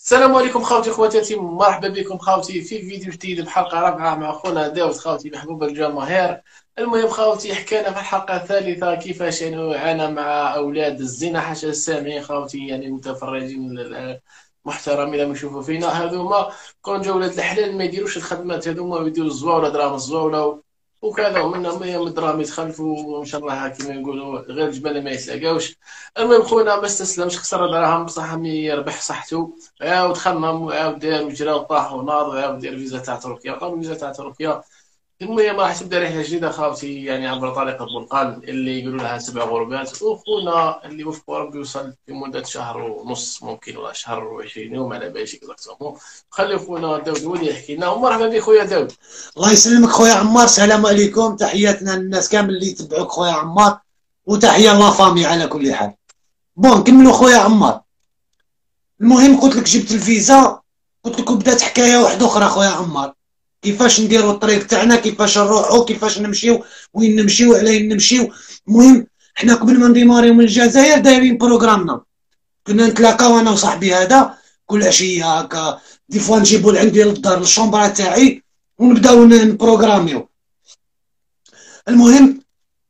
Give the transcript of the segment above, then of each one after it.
السلام عليكم خوتي خواتاتي، مرحبا بكم خوتي في فيديو جديد بحلقة رابعة مع خونا داود خوتي محبوب الجماهير. المهم خوتي، حكينا في الحلقة الثالثة كيفاش عانى مع أولاد الزنا، حاشا السامعين خوتي، المتفرجين المحترمين اللي يشوفوا فينا هذوما كون جا ولاد الحلال ما يديروش الخدمات هذوما ويديروا الزواولة دراهم الزواولة وكذا، ومنهم يوم الدراهم يتخلفوا وان شاء الله كما يقولوا غير الجبال ما يتلاقاوش. المهم خونا ما استسلمش، خسر دراهم بصح يربح صحته، عاود خمم وعاود دار وجرى وطاح وناض وعاود دار فيزا تاع تركيا وقام فيزا تاع تركيا. المهم راح تبدا رحله جديده خاوتي، عبر طريق بلقان اللي يقولوا لها 7 غربات، وخونا اللي وفقوا ربي وصل في مده شهر ونص ممكن ولا شهر و20 يوم على باليش اكزاكتومون. خلي خونا داود هو اللي يحكي لنا، ومرحبا بك خويا داود. الله يسلمك خويا عمار. السلام عليكم، تحياتنا للناس كامل اللي يتبعوك خويا عمار، وتحيه لا فامي على كل حال. بون نكملوا خويا عمار. المهم قلت لك جبت الفيزا، قلت لك بدات حكايه واحده اخرى خويا عمار، كيفاش نديروا الطريق تاعنا، كيفاش نروحوا، كيفاش نمشيو، وين نمشيو، علاه نمشيو. المهم حنا قبل ما نديماريو من الجزائر دايرين بروغرامنا، كنا نتلاقاو انا وصاحبي هذا كل عشيه هكا، دي فوا نجيبو لعندي للدار الشومبرا تاعي ونبداو نبروغراميو. المهم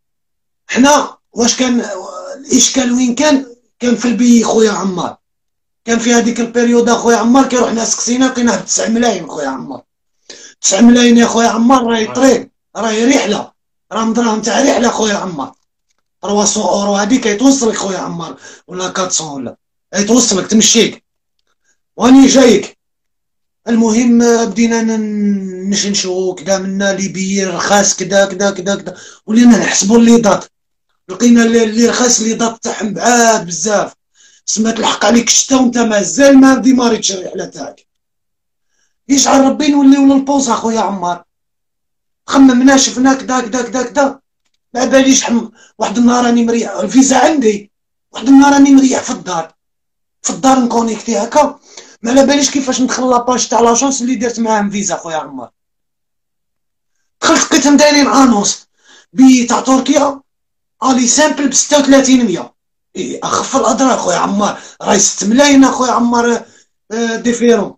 حنا واش كان الاشكال وين كان في البي خويا عمار. كان في هذيك البيريود خويا عمار كي رحنا سكسينا لقيناه ب9 ملايين خويا عمار. 9 ملايين يا خويا عمار راهي طريق، راهي رحله، راهم دراهم تاع رحله خويا عمار. 300 اورو هذيك يتوصلك خويا عمار، ولا 400 ولا يتوصلك تمشيك واني جايك. المهم بدينا نشنشو كدا منا ليبيي رخاص كدا كدا كدا كدا، ولينا نحسبوا اللي دات، لقينا اللي رخاص اللي دات تاعهم بعاد بزاف. سمات الحق عليك الشتا وانت مازال ما ديماريتش الرحله تاعك. يجعل ربي نوليو للبوز اخويا عمار. خممنا شفنا كدا كدا كدا كدا، ما باليش واحد النهار راني مريح الفيزا عندي، واحد النهار راني مريح في الدار نكونيكتي هكا، ما على باليش كيفاش ندخل لاباج تاع لاجونس اللي درت معاهم فيزا خويا عمار. دخلت لقيتهم دايرين انونس بي تاع تركيا الي سامبل ب 3600. اي اخف الاضرار خويا عمار، راهي 6 ملايين اخويا عمار ديفيرون.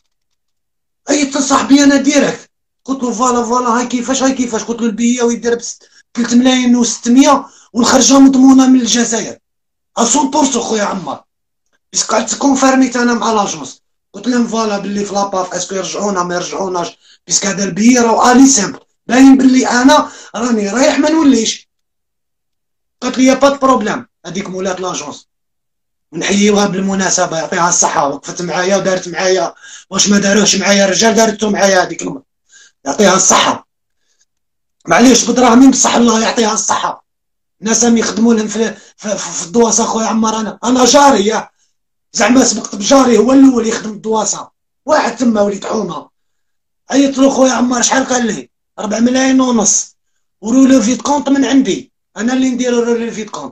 عيطت لصاحبي انا ديريكت، قلت له فوالا هاي كيفاش قلت له البيه ويدير ب 3 ملايين و600 والخرجه مضمونه من الجزائر 100% خويا عمار. بس قعدت كونفيرميت انا مع لاجونس، قلت لهم فوالا باللي في لاباف اسكو يرجعونا ما يرجعوناش، بس هذا البي راه الي سامبل باين باللي انا راني رايح ما نوليش. قالت لي يا با بروبليم، هذيك مولات لاجونس ونحييوها بالمناسبه يعطيها الصحه، وقفت معايا ودارت معايا واش ما داروهش معايا الرجال، دارته معايا هذيك المره، يعطيها الصحه. معليش بدراهمين بصح الله يعطيها الصحه. ناس يخدموا لهم في الدواسه خويا عمار. انا جاري زعما سبقت بجاري، هو الاول يخدم الدواسه، واحد تما وليد حومه. عيطت له خويا عمار شحال قال لي 4 ملايين ونص، ورولو فيت كونط من عندي انا اللي ندير رولو فيت كونط.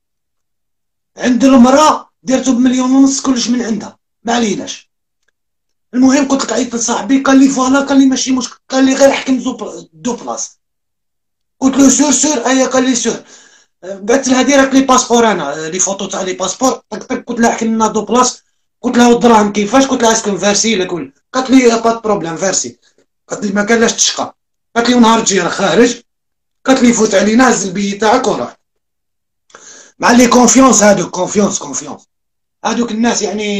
عند المراه درتو بمليون ونص كلش من عندها ما عليناش. المهم قلت لك عيطت لصاحبي قال لي فوالا، قال لي ماشي مشكل، قال لي غير حكم دو بلاص. قلت له سور ايا، قال لي سور. بعثت لها ديريكت لي باسبور، انا لي فوتو تاع لي باسبور طق طق، قلت لها حكم لنا دو بلاص. قلت لها الدراهم كيفاش، قلت لها اسكو فارسي لك ولا، قالت لي با بروبليم فارسي. قالت لي ما كانلاش تشقى، قالت لي ونهار تجي راه خارج، قالت لي فوت علينا هز البي تاعك وروح. مع لي كونفيونس هادوك، كونفيونس هادوك الناس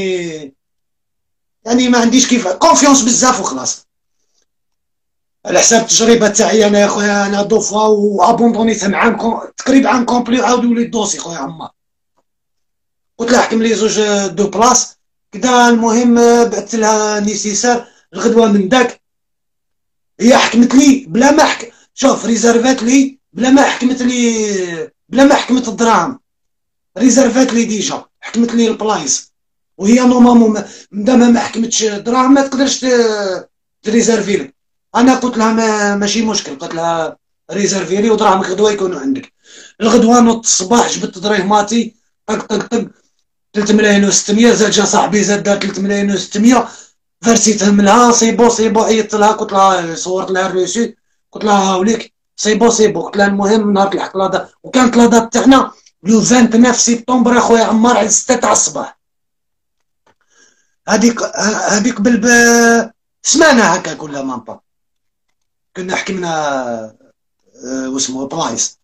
يعني ما عنديش كيف كونفيونس بزاف وخلاص. على حساب التجربه تاعي انا يا خويا، انا دو فوا وابوندونيت معاهم تقريبا عام كومبلي، عاودوا لي الدوسي خويا عمار. قلت لها حكم لي زوج دو بلاص كدا. المهم بعثت لها نيسيسار الغدوه من داك، هي حكمت لي بلا ما شوف ريزرفات لي بلا ما حكمت الدراهم، ريزرفات لي ديجا، حكمت لي البلايص، وهي نورمالمون مادام ما حكمتش دراهم ما تقدرش تريزرفي لك. انا قلت لها ماشي مشكل، قلت لها ريزرفي لي ودراهمك غدوه يكونوا عندك. الغدوه نوض الصباح جبت دراهماتي طق طق طق 3 ملايين و600، زاد جا صاحبي زاد دار 3 ملايين و600 فرسيتهم لها. سي بو عيطت لها قلت لها، صورت لها الروسي قلت لها هاوليك سي بو قلت لها. المهم نهار الحق لادا، وكانت لادا تاعنا لو 29 سبتمبر اخويا عمار على 6 تاع الصباح. هذيك قبل بسمانه هكاك ولا مامبا، كنا حكمنا واسمه بلايص.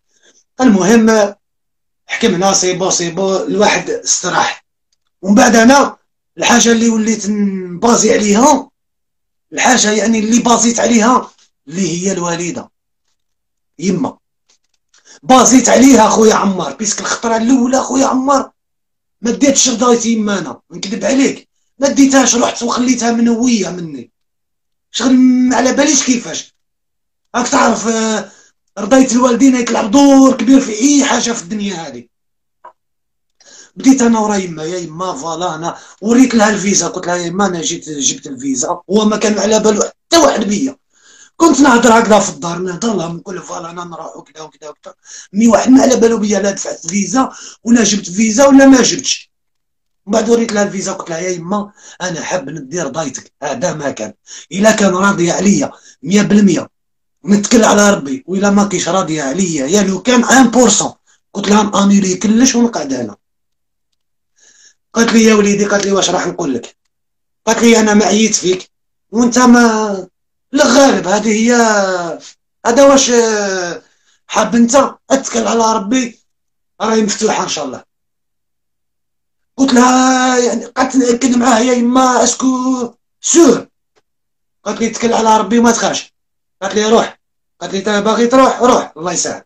المهم حكمنا سيبو الواحد استراح. ومن بعد انا الحاجه اللي وليت نبازي عليها، الحاجه يعني اللي بازيت عليها اللي هي الوالده يما، بازيت عليها خويا عمار. بيسك الخطره الاولى خويا عمار ما ديتش رضايت يما، انا نكذب عليك ما ديتهاش، رحت وخليتها منويه مني شغل ما على باليش كيفاش. راك تعرف رضيت الوالدين يلعب دور كبير في اي حاجه في الدنيا هذه. بديت انا ورا يما، يا يما فوالا انا وريت لها الفيزا، قلت لها يا يما انا جبت الفيزا. هو ما كان على بالو حتى واحد بيا، كنت نهضر هكذا في الدار، نهضر لهم نقول فوالا انا نروح وكذا وكذا وكذا، مي واحد ما على بالو بيا لا دفعت فيزا ولا جبت فيزا ولا ما جبتش. من بعد وريت لها الفيزا قلت لها يا يما انا حاب ندير ضايتك، هذا ما كان، الا كان راضيه عليا 100% نتكل على ربي، والا ما كيش راضيه عليا يا لو كان 1% قلت لها نانيلي كلش ونقعد هنا. قالت لي يا وليدي، قالت لي واش راح نقول لك، قالت لي انا ما عييت فيك وانت ما الغالب، هذه هي، هذا واش حاب انت اتكل على ربي راهي مفتوحه ان شاء الله. قلت لها يعني قعدت ناكد معاها يا يما اسكو سور، قالت لي اتكل على ربي وما تخافش. قالت لي روح، قالت لي انت باغي تروح روح الله يسهل.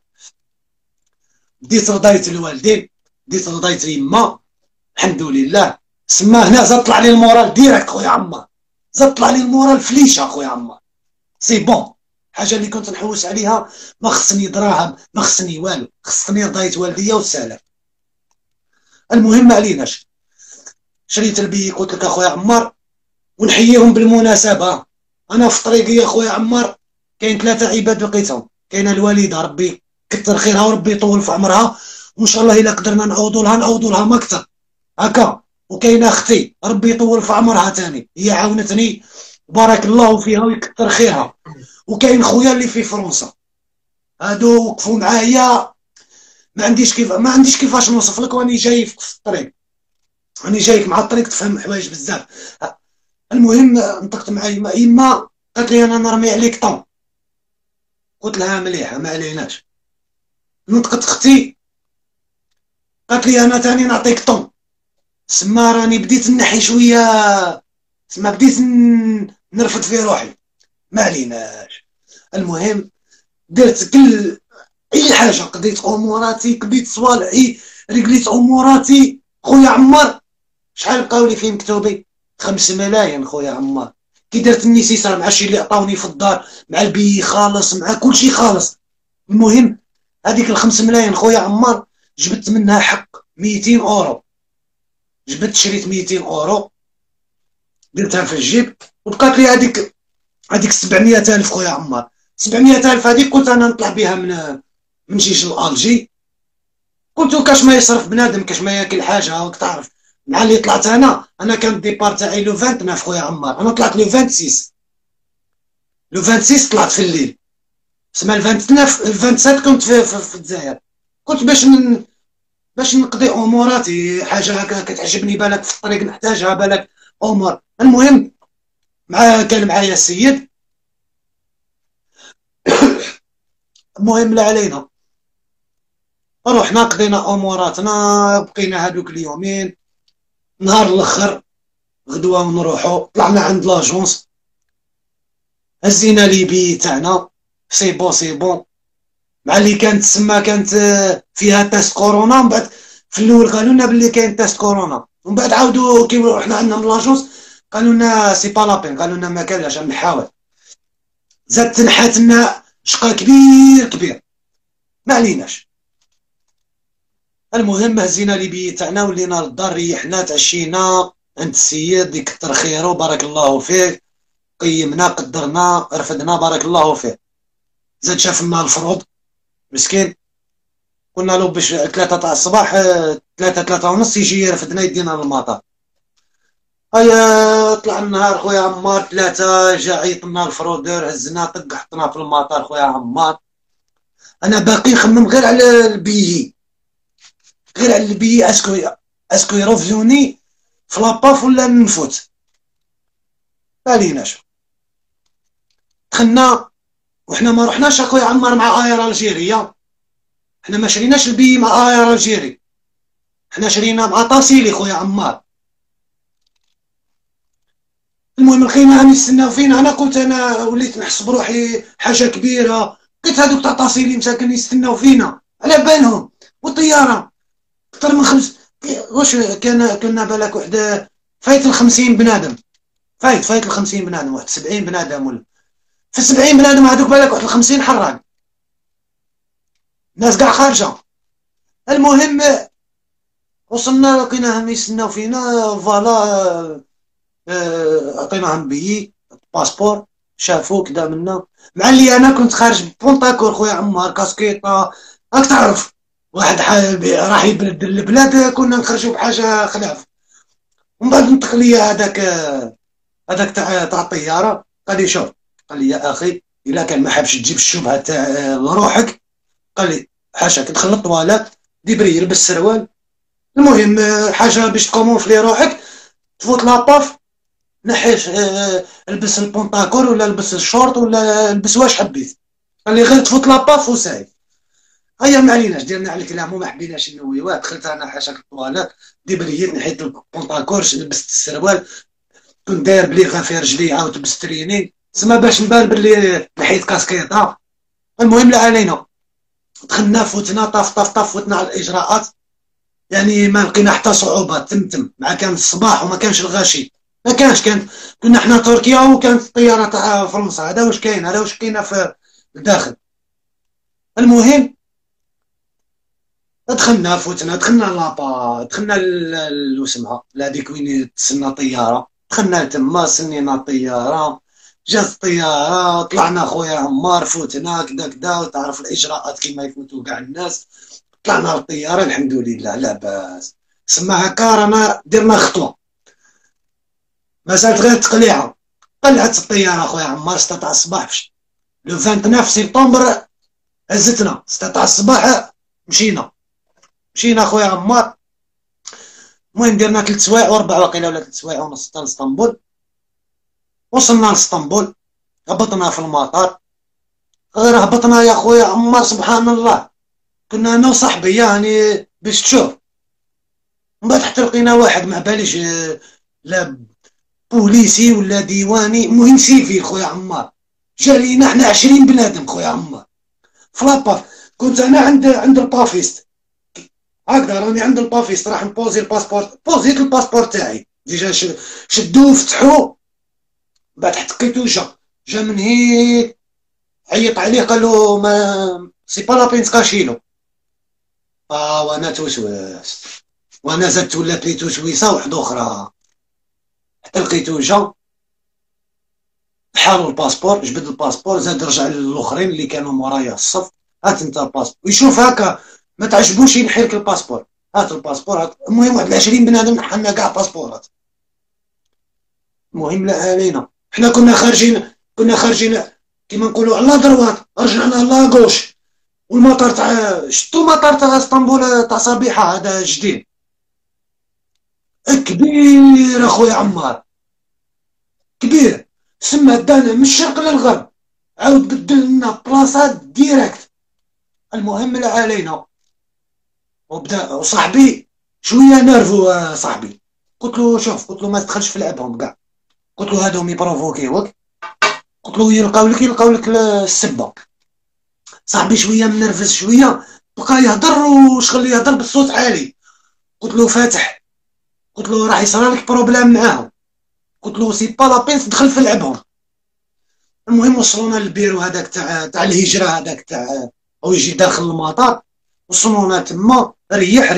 بديت رضيت الوالدين، بديت رضيت يما الحمد لله. سما هنا زاد طلع لي المورال ديريكت خويا عمار، زاد طلع لي المورال فليشه خويا عمار. سي بون، حاجه اللي كنت نحوس عليها ما خصني دراهم ما خصني والو، خصني رضايت والديا والسلام. المهم ما عليناش، شريت البي قلت لك اخويا عمار. ونحييهم بالمناسبه، انا في طريقي يا خويا عمار كاين 3 عباد لقيتهم. كاينه الوالده ربي كثر خيرها وربي يطول في عمرها، وان شاء الله الا قدرنا نعوضوا لها ما اكثر هكا. وكاينه اختي ربي يطول في عمرها ثاني، هي عاونتني بارك الله فيها ويكثر خيرها. وكاين خويا اللي في فرنسا، هادو وقفوا معايا، ما عنديش كيفاش نوصف لك، واني جايك في الطريق، راني جايك مع الطريق تفهم حوايج بزاف. المهم نطقت مع يما قالت لي انا نرمي عليك طون، قلت لها مليحه ما عليناش. نطقت اختي قالت لي انا ثاني نعطيك طون. سما راني بديت نحي شويه، سما بديت نرفد في روحي، ما عليناش. المهم درت كل اي حاجه، قضيت اموراتي، كبيت صوالحي، رجليت اموراتي. خويا عمار شحال بقاو لي فيه مكتوبي 5 ملايين خويا عمار. كي درت النيسيسار مع الشي اللي عطاوني في الدار، مع البي خالص، مع كل شيء خالص. المهم هذيك 5 ملايين خويا عمار جبت منها حق 200 اورو، شريت 200 اورو درتها في الجيب، وبقات لي هذيك 700 الف خويا عمار. 700 الف هذيك كنت انا نطلع بها من جيش الالجي. قلت كاش ما يصرف بنادم، كاش ما ياكل حاجه، راك تعرف. مع اللي طلعت انا كان الديبار تاعي لو 29 خويا عمار، انا طلعت لو 26، لو 26 طلعت في الليل. سما ال 29 ال 27 كنت في الجزائر، كنت باش نقضي اموراتي، حاجه هكا كتعجبني بالك في الطريق نحتاجها بالك امور. المهم كان معايا السيد. المهم لا علينا، رحنا قضينا اموراتنا، بقينا هذوك اليومين. نهار الاخر غدوه ونروحو، طلعنا عند لاجونس، هزينا لي بي تاعنا، سي بون مع اللي كانت تسمى كانت فيها تيست كورونا. من بعد في الاول قالوا لنا باللي كاين تيست كورونا، ومن بعد عاودوا كي رحنا عندنا لاجونس قالوا لنا سي با لابين، قالوا لنا ما كانش نحاول. زاد تنحات لنا شقا كبير ما عليناش. المهم هزينا لي بي تاعنا ولينا للدار، ريحنا تعشينا عند السيد يكثر خيره بارك الله فيه، قيمنا قدرنا رفدنا بارك الله فيه. زاد شاف لنا الفروض مسكين، قلنا له باش 3 تاع الصباح 3 ونص يجي يرفدنا يدينا للمطار. هيا طلع النهار خويا عمار 3 جا عيطنا الفرودور، هزنا طق حطنا في المطار خويا عمار. انا باقي نخمم غير على البي، اسكو يرفدوني في لاباف ولا نفوت ماليناش. دخلنا وحنا ما رحناش اخويا عمار مع اير الجيريا، حنا ما شريناش البي مع اير الجيري، حنا شرينا مع طاسيلي خويا عمار. المهم لقيناهم يستناو فينا، انا قلت انا وليت نحس بروحي حاجه كبيره، لقيت هذوك تاع طاسيلي مساكن يستناو فينا على بالهم، والطياره اكثر من خمس، واش كنا بالك وحده فايت 50 بنادم، فايت 50 بنادم، واحد 70 بنادم، ولا في 70 بنادم هذوك بالك واحد 50 حراق، الناس كاع خارجه. المهم وصلنا لقيناهم يستناو فينا، فوالا عطيناهم بيي باسبور، شافو كدا منا، مع اللي انا كنت خارج بونطاكور خويا عمار، كاسكيطه راك تعرف، واحد راح يبرد البلاد، كنا نخرجوا بحاجه خلاف. ومن بعد نطق ليا هذاك تاع الطياره، قال لي شوف، قال لي يا اخي الا كان ما حابش تجيب الشبهه تاع لروحك، قال لي حاشاك تدخل للطواليت ديبري يلبس سروال، المهم حاجه باش تكومونفلي روحك، تفوت لاباف نحيش، البس البونطاكور ولا البس الشورت ولا البس واش حبيت، قال لي غير تفوت لاباف وساي. هيا ما عليناش، درنا على الكلام وما حبيناش نويوه، دخلت انا حاشاك الطواليت ديبرييت، نحيت البونطاكور، لبست السروال، كنت داير بليغه في رجلي، عاود لبست تريني تسمى باش نبان بلي نحيت كاسكيطه. المهم لا علينا، دخلنا فوتنا طاف فوتنا على الاجراءات، يعني ما لقينا حتى صعوبه، تمتم، مع كان الصباح وما كانش الغاشي، ما كانش، كنا حنا تركيا وكانت الطياره تاع فرنسا، هذا واش كاين، هذا واش كاين في الداخل. المهم دخلنا فوتنا، دخلنا لابا، دخلنا واسمها لهاديك وين تسنى طياره، دخلنا تما سنينا الطياره، جات الطياره، طلعنا خويا عمار، فوتنا كدا كدا، وتعرف الاجراءات كيما يفوتوا كاع الناس، طلعنا للطياره الحمد لله لاباس، سما هكا رانا درنا خطوه، مسالت غير تقليعه، قلعت الطياره خويا عمار 6 تاع الصباح، لو 29 سبتمبر هزتنا 6 تاع الصباح، مشينا خويا عمار. المهم درنا 3 سوايع وربع واقيلا، ولا 3 سوايع ونص حتى لاسطنبول. وصلنا لاسطنبول، هبطنا في المطار، غير هبطنا يا خويا عمار سبحان الله، كنا انا وصاحبي يعني باش تشوف، من بعد حتى لقينا واحد ما باليش لا بوليسي ولا ديواني، المهم سيفي خويا عمار، جا لينا حنا 20 بنادم خويا عمار في لاباف. كنت انا عند البافيست هكذا، راني عند البافيست راح نبوزي الباسبور، بوزيت الباسبور تاعي ديجا، شدوه فتحوه، بعد حتكيتو، جا من هيك عيط عليه، قال له ما سي با لا بين تكاشيلو. وانا توسوست، وانا زدت ولات لي توسويسه وحده اخرى، حتى لقيتو جا حالو الباسبور، جبد الباسبور، زاد رجع للاخرين اللي كانوا مورايا الصف، هات انت الباسبور، يشوف هكا ما تعجبوش ينحيلك الباسبور، هات الباسبور هات. المهم واحد 20 بنادم نحنا كاع باسبورات. المهم لا علينا، حنا كنا خارجين كيما نقولوا على دروات، رجعنا لا غوش، والمطار تاع شتو مطار تاع اسطنبول تاع صبيحه هذا جديد كبير اخويا عمار، كبير، سما دانا من الشرق للغرب، عاود بدل لنا بلاصات ديريكت. المهم لا علينا، وبدا وصاحبي شويه نيرفو، صاحبي قلت له شوف، قلت له ما تدخلش في لعبهم كاع، قلت له هادو يبروفوكيوك، قلت له يلقاو لك السبه. صاحبي شويه منرفز، شويه بقى يهضر وشغل يهضر بالصوت عالي، قلت له فاتح، قلت له راح يصرى لك بروبليم معاهم، قلت له سي با لا بين تدخل في لعبهم. المهم وصلونا للبيرو هذاك تاع الهجره، هذاك تاع او يجي داخل المطار، وصلونا تما، ريح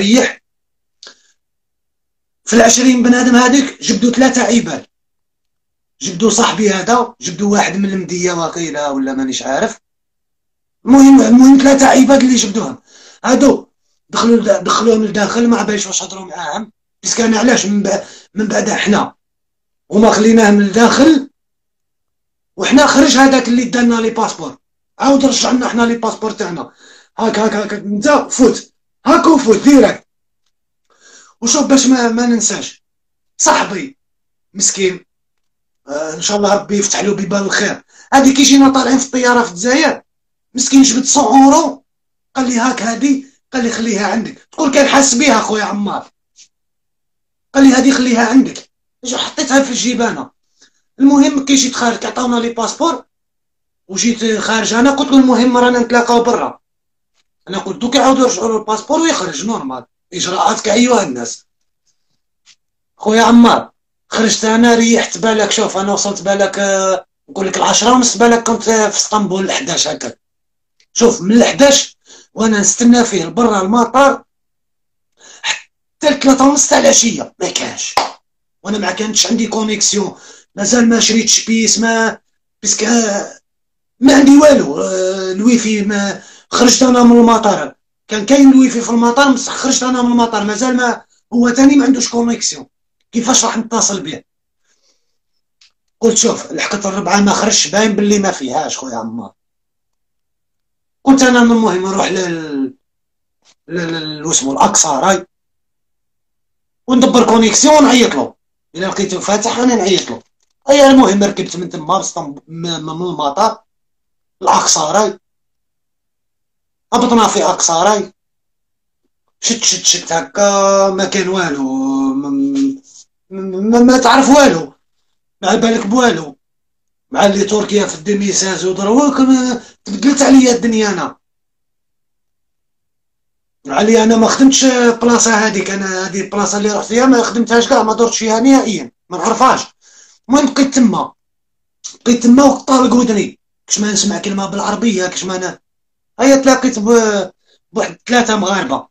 في 20 بنادم هذيك جبدوا 3 عباد، جبدوا صاحبي هذا، جبدوا واحد من المديه واقيلا ولا مانيش عارف، المهم 3 عباد اللي جبدوهم هادو، دخلوهم لداخل، ما باليش واش هضروا معاهم، بس كان علاش من بعد حنا وما خليناهم لداخل، وحنا خرج هذاك اللي دانا لي باسبور، عاود رجعنا حنا لي باسبور تاعنا، هاك انت فوت، هاك وفوت ديريكت. وشوف باش ما ننساش، صاحبي مسكين، ان شاء الله ربي يفتح له بيبان الخير. هادي كيجينا طالعين في الطياره في الجزائر، مسكين جبد 100 اورو، قال لي هاك هادي، قال لي خليها عندك. تقول كان حاس بها خويا عمار، قال لي هادي خليها عندك، حطيتها في الجيبانه. المهم كي جيت خارج عطاونا لي باسبور وجيت خارج، انا قلت له المهم رانا نتلاقاو برا. انا قلت دوك يعاودوا يرجعوا له الباسبور ويخرج نورمال، اجراءات كايها الناس. خويا عمار خرجت انا، ريحت بالك، شوف انا وصلت بالك نقول لك 10:30 بالك كنت في اسطنبول 11 هكا. شوف من 11 وانا نستنى فيه برا المطار حتى 3:30 تاع العشيه ما كانش، وانا ما كانتش عندي كونيكسيون، مازال ما شريتش بيس، ما باسكو ما عندي والو. الويفي ما خرجت انا من المطار، كان كاين الويفي في المطار بصح خرجت انا من المطار مازال ما هو تاني ما عندوش كونيكسيون، كيفاش راح نتصل به؟ قلت شوف لحقت الربعه ما خرجش، باين باللي ما فيهاش خويا عمار. قلت انا من المهم نروح واسمو الاقصى راي وندبر كونيكسيون ونعيط له، الا لقيته فاتح انا نعيط له. اي المهم ركبت من تما من المطار الاقصى راي، هبطنا في اقصى راي، شت هكا ما كان والو، ما تعرف والو، ما بالك بوالو، مع اللي تركيا في الديميساج ودروك تبدلت عليا الدنيا. انا ما خدمتش بلاصه هذيك، انا هذه البلاصه اللي رحت فيها ما خدمتهاش كاع، ما درتش فيها نهائيا، ما نعرفهاش. المهم بقيت تما وطالق ودني، كش ما نسمع كلمه بالعربيه، كش ما انا هيا تلاقيت بواحد 3 مغاربه،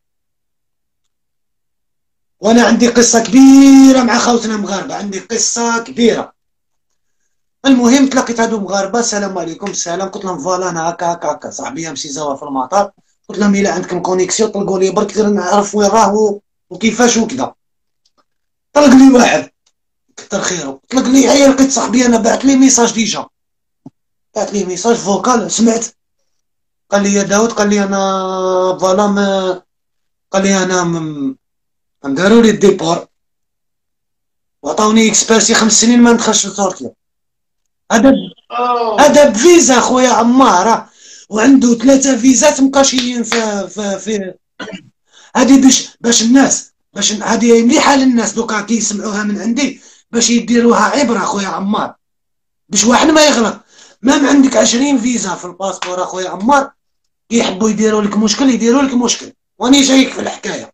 وانا عندي قصه كبيره مع خوتنا مغاربه، عندي قصه كبيره. المهم تلاقيت هادو مغاربه، السلام عليكم، السلام، قلت لهم فوالا انا هكا هكا هكا، صاحبي امشي زوا في المطار، قلت لهم الا عندكم كونيكسيون طلقوا لي برك نعرف وين راه وكيفاش وكذا. طلق لي واحد كثر خيره، طلق لي هيا لقيت صاحبي انا بعث لي ميساج ديجا، بعث لي ميساج فوكال، سمعت قال لي يا داود، قال لي انا فوالا قال لي انا نداروا لي الديبور وعطاوني اكسبيرسي 5 سنين ما ندخلش لتركيا. هذا بفيزا خويا عمار، وعنده 3 فيزات مقاشيين في هذه باش الناس، باش هذه مليحه للناس دوكا كي يسمعوها من عندي باش يديروها عبره خويا عمار، باش واحد ما يغلط. ما عندك 20 فيزا في الباسبور اخويا عمار، يحبوا يديروا لك مشكل يديروا لك مشكل، واني جايك في الحكايه.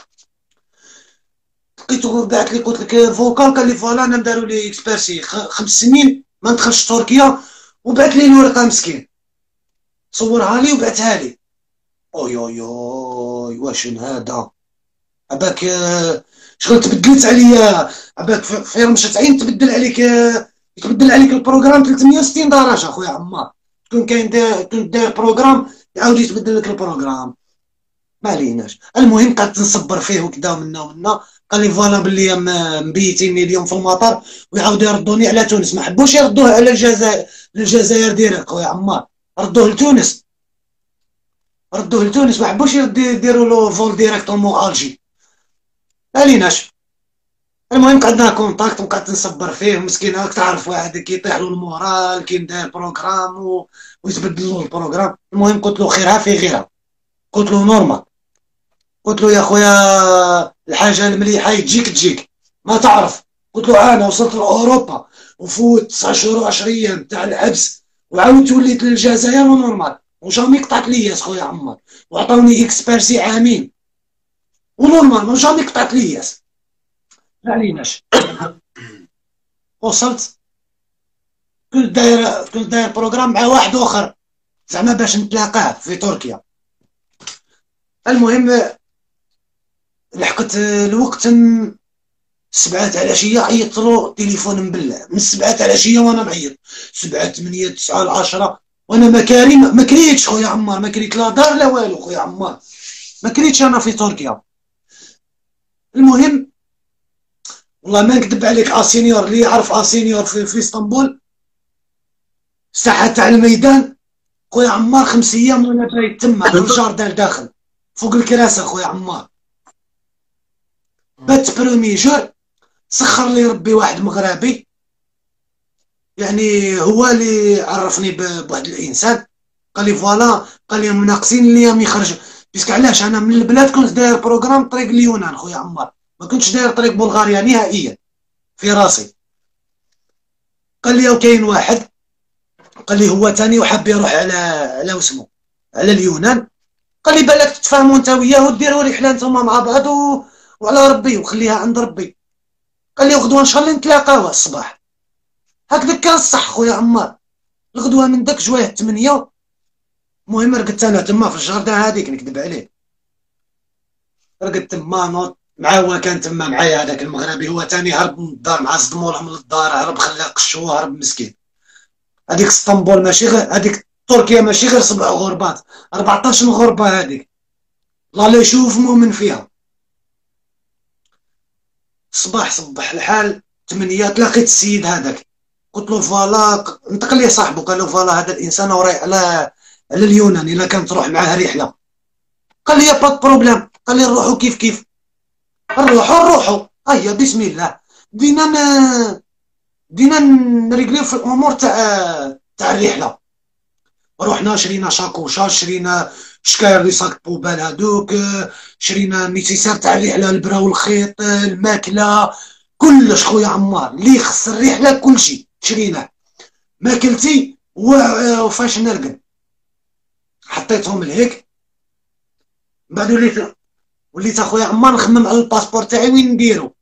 لقيتو بعث لي قلت لك فوكال، قال لي فوالا انا داروا لي اكسبيرسي 5 سنين ما ندخلش تركيا، وبعث لي الورقه مسكين، صورها لي وبعثها لي. اوي اوي اوي واش هذا؟ عباك شغل تبدلت عليا، عباك في رمشة عين تبدل عليك، يتبدل عليك البروغرام 360 درجه خويا عمار، تكون كاين داير بروغرام يعاود يتبدل لك البروغرام، ما عليناش. المهم قعدت نصبر فيه وكذا ومنا ومنا، قال لي فوالا باللي مبيتيني اليوم في المطار ويعاودوا يردوني على تونس، ما حبوش يردوه على الجزائر ديريكت خويا عمار، ردوه لتونس، ما حبوش يديروا له فول ديريكت مو الجي، ما عليناش. المهم قعدنا كونتاكت وقعدت نصبر فيه، مسكين راك تعرف واحد كيطيح له المورال كي داير بروغرام ويتبدل له البروغرام. المهم قلت له خيرها في غيرها، قلت له نورمال، قلت له يا خويا الحاجه المليحه تجيك ما تعرف. قلت له انا وصلت لاوروبا وفوت 9 شهور و10 ايام تاع الحبس وعاودت وليت للجزائر ونورمال، وجامي قطعت لي ياس خويا عمار، وعطاوني اكسبيرسي عامين ونورمال وجامي قطعت لي ياس، ما عليناش. وصلت كنت داير بروغرام مع واحد اخر زعما باش نتلاقاه في تركيا. المهم لحقت الوقت 7 تاع العشيه، عيطت له تليفون مبلع من 7 تاع العشيه وانا نعيط، 7 8 9 10 وانا ما كريتش خويا عمار، ما كريت لا دار لا والو خويا عمار، ما كريتش انا في تركيا. المهم والله ما نكذب عليك، اسينيور اللي يعرف اسينيور في اسطنبول الساحه تاع الميدان خويا عمار، 5 ايام وانا جاي تما في الجاردان داخل فوق الكراسه خويا عمار. بات برومي جور سخر لي ربي واحد مغربي، يعني هو اللي عرفني بواحد الانسان، قال لي فوالا، قال لي مناقصين ليا ما يخرج. بيسك علاش انا من البلاد كنت داير بروغرام طريق اليونان خويا عمار، ما كنتش داير طريق بلغاريا نهائيا في راسي. قال لي وكاين واحد، قال لي هو تاني وحاب يروح على واسمو على اليونان، قال لي بالك تتفاهموا انت وياه وديروا رحله نتوما مع بعض وعلى ربي وخليها عند ربي. قال لي وغدوه ان شاء الله نتلاقاو الصباح. هكذا كان الصح خويا عمار. الغدوه من داك جوايه 8، المهم رقدت انا تما في الجاردان هذيك، نكذب عليه رقدت تما نوض معاه، هو كان تما معايا هذاك المغربي، هو تاني هرب من الدار مع صدمولهم للدار، هرب خلاه قشو، هرب مسكين. هذيك اسطنبول ماشي غير هذيك، تركيا ماشي غير 7 غربات، 14 غربه هذيك، الله لا يشوف مؤمن فيها. الصباح صبح الحال 8 تلاقيت السيد هذاك، قلت له فوالا، نطق ليه صاحبه قال له فوالا هذا الانسان رايح على اليونان، الا كانت تروح معاه رحله. قال لي با بروبليم، قال لي نروحوا كيف كيف، نروحوا هيا بسم الله. دينا دينا نريقليو في الامور تاع الرحله. رحنا شرينا شاكوشه، شرينا شكاير لي صاك بوبال هذوك، شرينا نيسيسار تاع الرحله، البرا والخيط، الماكله، كلش خويا عمار اللي يخص الرحله كلشي شريناه. ماكلتي وفاش نرقد حطيتهم لهيك. بعد وليت اخويا عمار نخمم على الباسبور تاعي وين نديرو.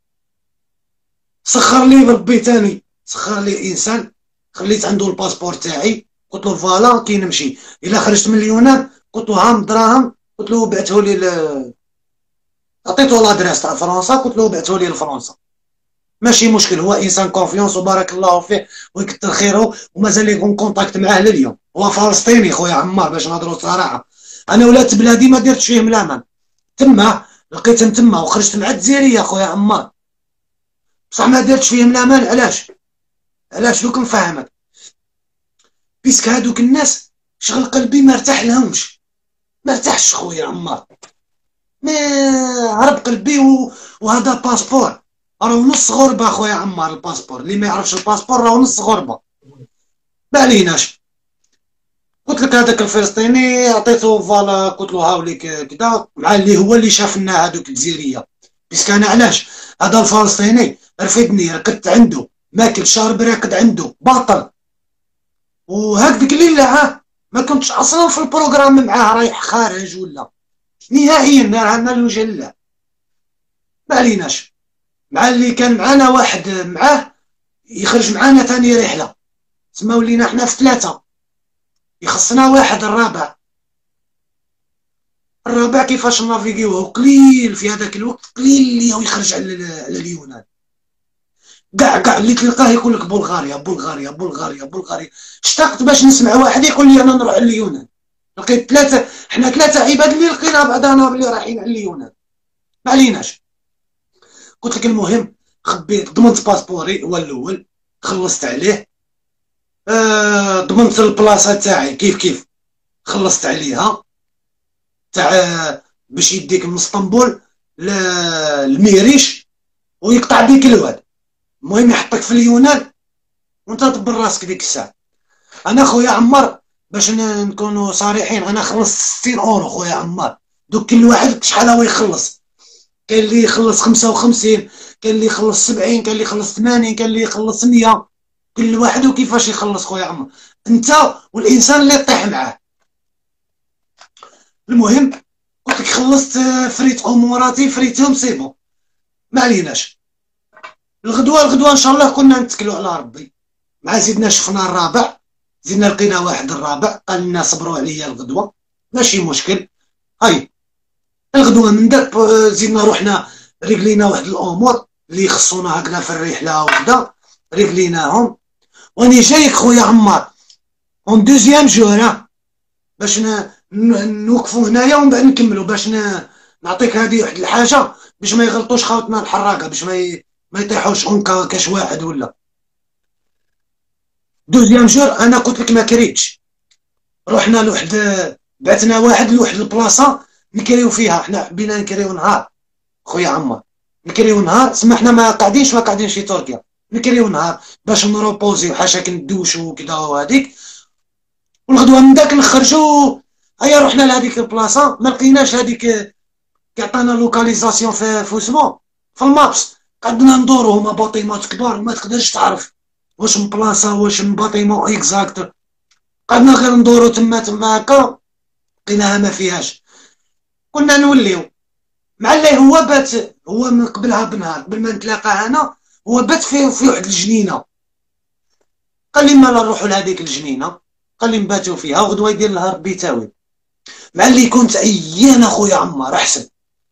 سخر لي ربي تاني، سخر لي انسان خليت عنده الباسبور تاعي، قلت له فوالا كي نمشي الا خرجت من اليونان، قلت له هام دراهم، قلت له بعثه لي عطيته لادريس تاع فرنسا، قلت له بعثه لي لفرنسا. ماشي مشكل، هو انسان كونفيونس وبارك الله فيه ويكثر خيره، ومازال يكون كونتاكت معاه لليوم. هو فلسطيني خويا عمار باش نهضروا صراحه، انا ولات بلادي ما درتش فيهم الامان. تما لقيتهم تما وخرجت مع الجزائريه خويا عمار، بصح ما درتش فيهم الامان. علاش دوك نفهمك، بيسك هادوك الناس شغل قلبي ما ارتاح لهمش، ما ارتاحش خويا عمار، ما هرب قلبي وهذا باسبور راهو نص غربه خويا عمار. الباسبور اللي ما يعرفش الباسبور راهو نص غربه، ما عليناش. قلت لك هذاك الفلسطيني عطيته فوالا، قلت له هاوليك كذا، مع اللي هو اللي شافنا هذوك الجزائريه. بيسك انا علاش هذا الفلسطيني رفدني، ركدت عنده، ماكل شارب راكد عنده باطل، وهكذاك الليله ما كنتش اصلا في البروغرام معاه رايح خارج ولا نهائيا، نهارنا الوجه لله. ما عليناش، مع اللي كان معانا واحد معاه يخرج معانا ثاني رحله، تما ولينا حنا في 3، يخصنا واحد الرابع كيفاش نافيغيوه قليل في هذاك الوقت، قليل اللي هو يخرج على اليونان. كاع اللي تلقاه يقول لك بلغاريا بلغاريا بلغاريا بلغاريا. اشتقت باش نسمع واحد يقول لي انا نروح لليونان. لقيت 3، حنا 3 عباد اللي لقينا بعضنا بلي رايحين على اليونان. ما عليناش. قلت لك المهم خبيت، ضمنت باسبوري هو الاول، خلصت عليه، ضمنت البلاصه تاعي كيف خلصت عليها، تاع باش يديك من اسطنبول للميريش ويقطع بيك الواد، المهم يحطك في اليونان وانت دبر راسك ديك الساعه. انا خويا عمار باش نكونوا صريحين، انا خلصت 60 اورو خويا عمار. دوك كل واحد شحال هو يخلص، كاين اللي يخلص 55، كاين اللي يخلص 70، كاين اللي يخلص 80، كاين اللي يخلص 100، كل واحد وكيفاش يخلص خويا عمار، انت والانسان اللي طيح معاه. المهم قلت لك خلصت، فريت اموراتي فريتهم سيبو، ما عليناش. الغدوه ان شاء الله كنا نتكلوا على ربي. مع زدنا شفنا الرابع، زدنا لقينا واحد الرابع قال لنا صبروا عليا الغدوه ماشي مشكل. هاي الغدوه من داك زدنا روحنا رجلينا واحد الامور اللي يخصونا هكذا في الرحله وكذا، رجليناهم. واني جايك خويا عمار اون دوزيام جور باش نوقفوا هنايا ومن بعد نكملوا، باش نعطيك هذه واحد الحاجه باش ما يغلطوش خاوتنا الحراقه، باش ما يطيحوش اونكا كاش واحد ولا. دوزيام جور انا قلت لك ما كريتش، رحنا لواحد، بعثنا واحد لواحد البلاصه نكريو فيها، حنا حبينا نكريو نهار خويا عمار. نكريو نهار، سما حنا ما قاعدينش في تركيا، نكريو نهار باش نروبوزي وحاشاك ندوشو وكذا وهذيك، والغدوه من داك نخرجو. هيا رحنا لهذيك البلاصه، ما لقيناش هذيك كيعطينا لوكاليزاسيون في اسمو في المابس. قعدنا ندورو، هما باطيمات كبار ما تقدرش تعرف واش من بلاصه واش من باطيمون اكزاكت. قعدنا غير ندورو تما هكا، لقيناها ما فيهاش. كنا نوليو مع اللي هو بات، هو من قبلها بنهار قبل ما نتلاقى انا، هو بات في واحد الجنينه. قال لي مالا نروحو لهذيك الجنينه، قال لي نباتو فيها وغدوه يدير لها ربي تاوي. مع اللي كنت عيان اخويا عمار احسن.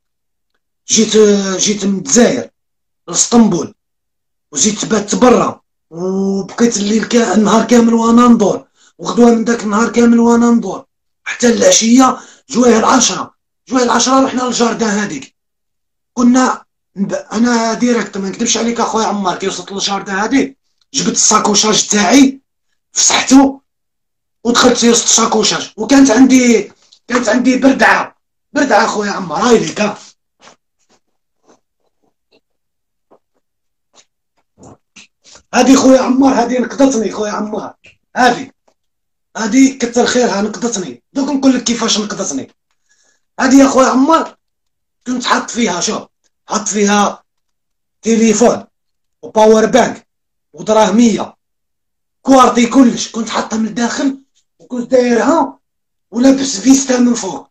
جيت من الجزائر لاسطنبول، وزيد تبات برا، وبقيت الليل النهار كامل وانا ندور، وغدوه من داك النهار كامل وانا ندور حتى العشيه. جوايه العشرة رحنا للجاردان هذيك. كنا انا ديريكت ما نكذبش عليك اخويا عمار، كي وصلت للجاردان هذيك جبت الساكوشاج تاعي فسحته ودخلت في وسط الساكوشاج، وكانت عندي بردعه اخويا عمار. هاي ليك هادي خويا عمار، هادي نقدتني خويا عمار، هادي كتر خيرها نقدتني. دوك نقول لك كيفاش نقدتني. هادي يا خويا عمار كنت حاط فيها، شوف، حاط فيها تليفون وباور بانك ودراهمية كوارتي كلش، كنت حاطها من الداخل وكنت دايرها ولابس فيستا من فوق.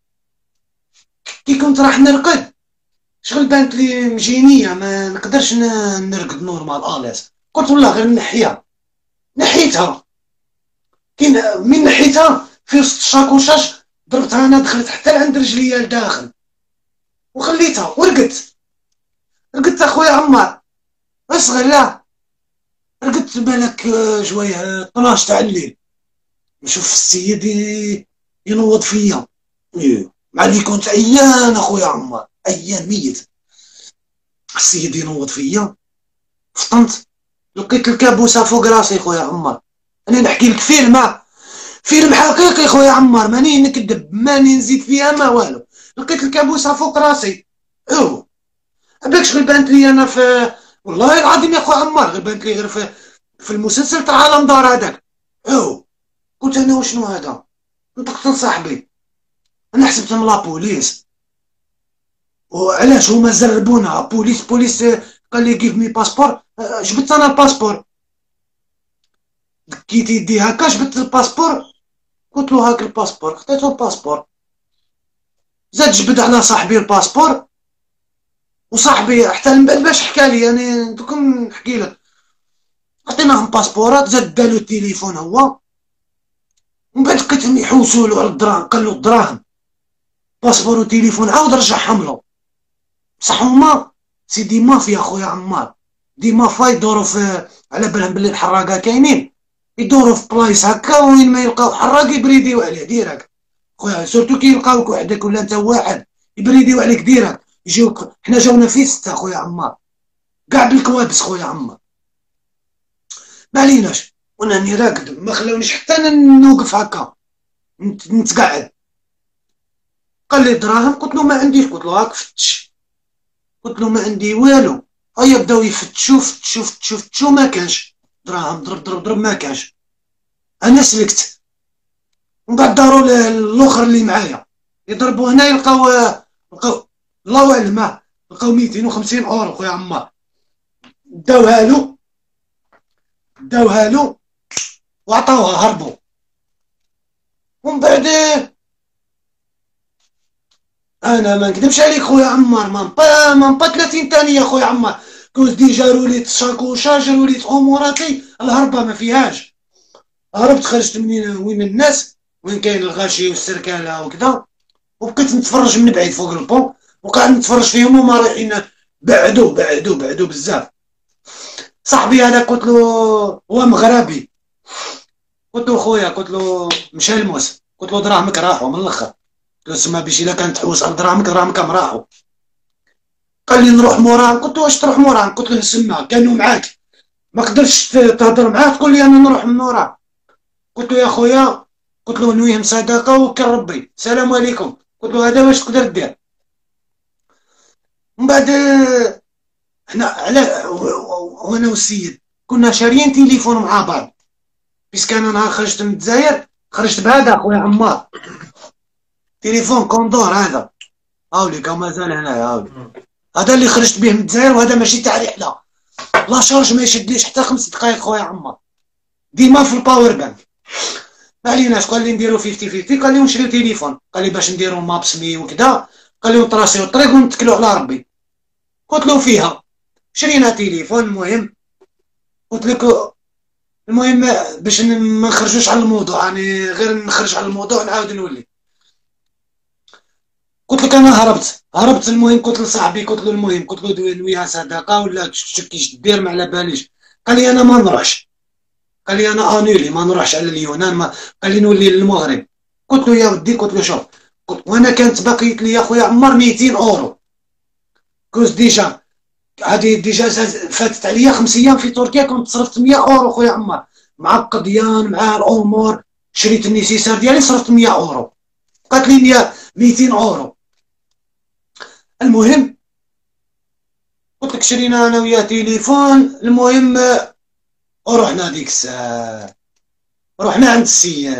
كي كنت راح نرقد شغل بانت لي مجينية، ما نقدرش نرقد نورمال اليس. قلت والله غير نحيتها. كي من نحيتها في وسط الشاكوشاش ضربتها انا، دخلت حتى عند رجليا لداخل وخليتها ورقدت اخويا عمار. اصغر لا رقدت بالك شويه 12 تاع الليل، نشوف السيد ينوض فيا. مع اللي كنت عيان اخويا عمار، عيان ميت. السيد ينوض فيا، فطنت لقيت الكابوسه فوق راسي خويا عمار. انا نحكي لك فيلم حقيقي خويا عمار، ماني نكذب، ماني نزيد فيها ما والو. لقيت الكابوسه فوق راسي. عباك شغل بانت لي انا في، والله العظيم يا خويا عمار غير بانت لي غير في المسلسل تاع عالم دار هذاك. قلت انا وشنو هذا؟ نطقت لصاحبي، انا حسبتهم لابوليس. وعلاش هما زربونا بوليس قال لي جيف مي باسبور. جبت انا الباسبور، دكيت يدي هكا جبت الباسبور، قلت له هاك الباسبور، خديته الباسبور. زاد جبد على صاحبي الباسبور، وصاحبي حتى من بعد باش حكى لي، يعني دوك نحكي لك. عطيناهم باسبورات، زاد دالو التليفون هو، ومن بعد لقيتهم يحوسوا له على الدراهم، قال له الدراهم باسبور وتليفون، عاود رجعهم له. بصح هما سيدي مافيا خويا عمار، دي مافيا يدوروا في، على بالهم بلي الحراقه كاينين، يدوروا في بلايص هكا وين ما يلقاو حراق يبريديو عليه ديراك خويا. سورتو كي يلقاوك وحدك ولا انت واحد يبريديو عليك ديراك. يجيوك، حنا جاونا في 6 خويا عمار، كاع بالكوابس خويا عمار. ما عليناش، وانا راني راقد ما خلاونيش حتى انا نوقف هكا نتقعد. قال لي دراهم، قلت له ما عنديش، قلت له هاك فتش، قلت له ما عندي والو. هيا بداو يفتشوا ما كانش دراهم، ضرب ما كانش. انا سلكت، ومن بعد داروا الاخر اللي معايا يضربوا هنا، يلقاو الله اعلم، لقاو 250 اورو خويا عمار. داوها له وعطاوها، هربوا. ومن بعد انا ما نكذبش عليك خويا عمار، ما نبا 30 ثانيه خويا عمار، كنت ديجا روليت الشاكوشاج، روليت اموراتي، الهربه ما فيهاش. هربت، خرجت من وين الناس، وين كاين الغاشي والسركاله وكذا، وبقيت نتفرج من بعيد فوق البون، وقاعد نتفرج فيهم وما رايحين. بعدوا بزاف. صاحبي هذا قلت له هو مغربي، قلت له خويا، قلت له مشى الموس، قلت له دراهمك راحوا من الاخر، قلت له سما باش الا كانت تحوس على دراهمك راحوا. قال لي نروح موراهم، قلت له واش تروح موراهم؟ قلت له سما كانوا معاك ما قدرتش تهضر معاه تقول لي انا نروح من وراه. قلت له يا خويا، قلت له نويهم صدقه وكل ربي، السلام عليكم. قلت له هذا واش تقدر دير؟ ومن بعد حنا على وانا والسيد كنا شاريين تليفون مع بعض، بيسك انا نهار خرجت من الجزائر خرجت بهذا خويا عمار، تليفون كوندور هذا هاوليك مازال هنايا هاوليك، هذا اللي خرجت به من الجزائر، وهذا ماشي تاع رحله، لا شارج ما يشدليش حتى 5 دقائق خويا عمار، ديما في الباور بانك. ما عليناش، قال لي نديرو 50 50، قال لي ونشريو تليفون، قال لي باش نديرو مابس مي وكذا، قال لي نطراسيو الطريق ونتكلو على ربي. قلت له فيها، شرينا تليفون. المهم قلت لك، المهم باش ما نخرجوش على الموضوع، يعني غير نخرج على الموضوع نعاود نولي. قلت لك انا هربت. المهم قلت لصاحبي، قلت له المهم قلت له نويها صداقه ولا كيش دير ما على باليش. قال لي انا ما نروحش، قال لي انا انولي ما نروحش على اليونان، ما قال لي نولي للمغرب. قلت له يا ودي، قلت له شوف، قلت وانا كانت باقيت لي يا خويا عمار 200 اورو كوز ديجا، هذه ديجا فاتت عليا 5 ايام في تركيا، كنت صرفت 100 اورو خويا عمار مع القضيان مع الامور، شريت النيسيسار ديالي صرفت 100 اورو، قالت لي 200 اورو. المهم قلت لك شرينا انا وياه تليفون. المهم ورحنا ديك الساعه، رحنا عند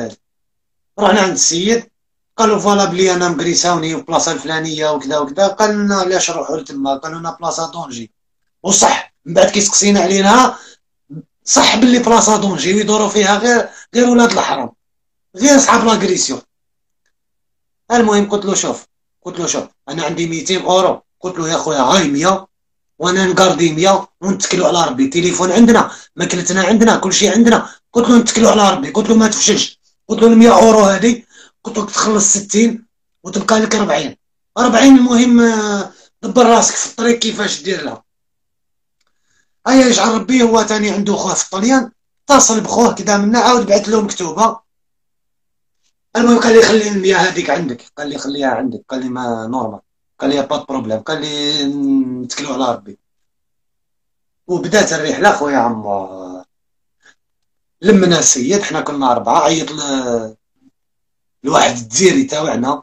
السيد، قالوا فوالا بلي انا مكريساوني في البلاصه الفلانيه وكذا وكذا. قال لنا علاش نروحوا لتما، قالوا لنا بلاصه دونجي. وصح من بعد كي سقسينا علينا صح باللي بلاصه دونجي ويدوروا فيها غير ولاد الحرام، غير صحاب لاغريسيون. المهم قلت له شوف انا عندي 200 اورو. قلت له يا خويا هاي 100 وانا نقاردي 100 ونتكلوا على ربي، تليفون عندنا، ماكلتنا عندنا، كل شيء عندنا. قلت له نتكلوا على ربي، قلت له ما تفشلش. قلت له 100 اورو هذه قلت له تخلص 60 وتبقى لك 40. المهم دبر راسك في الطريق كيفاش دير لها. هيا يجعل ربي، هو تاني عنده خوه في الطليان، اتصل بخوه كذا منا، عاود بعث له مكتوبه. المهم قال لي خلي المياه هذيك عندك، قال لي خليها عندك، قال لي ما نورمال، قال لي با بروبليم، قال لي نتكلوا على ربي. وبدات الرحله خويا عمار. لمنا السيد، حنا كنا 4، عيط لواحد الجزيري تاوعنا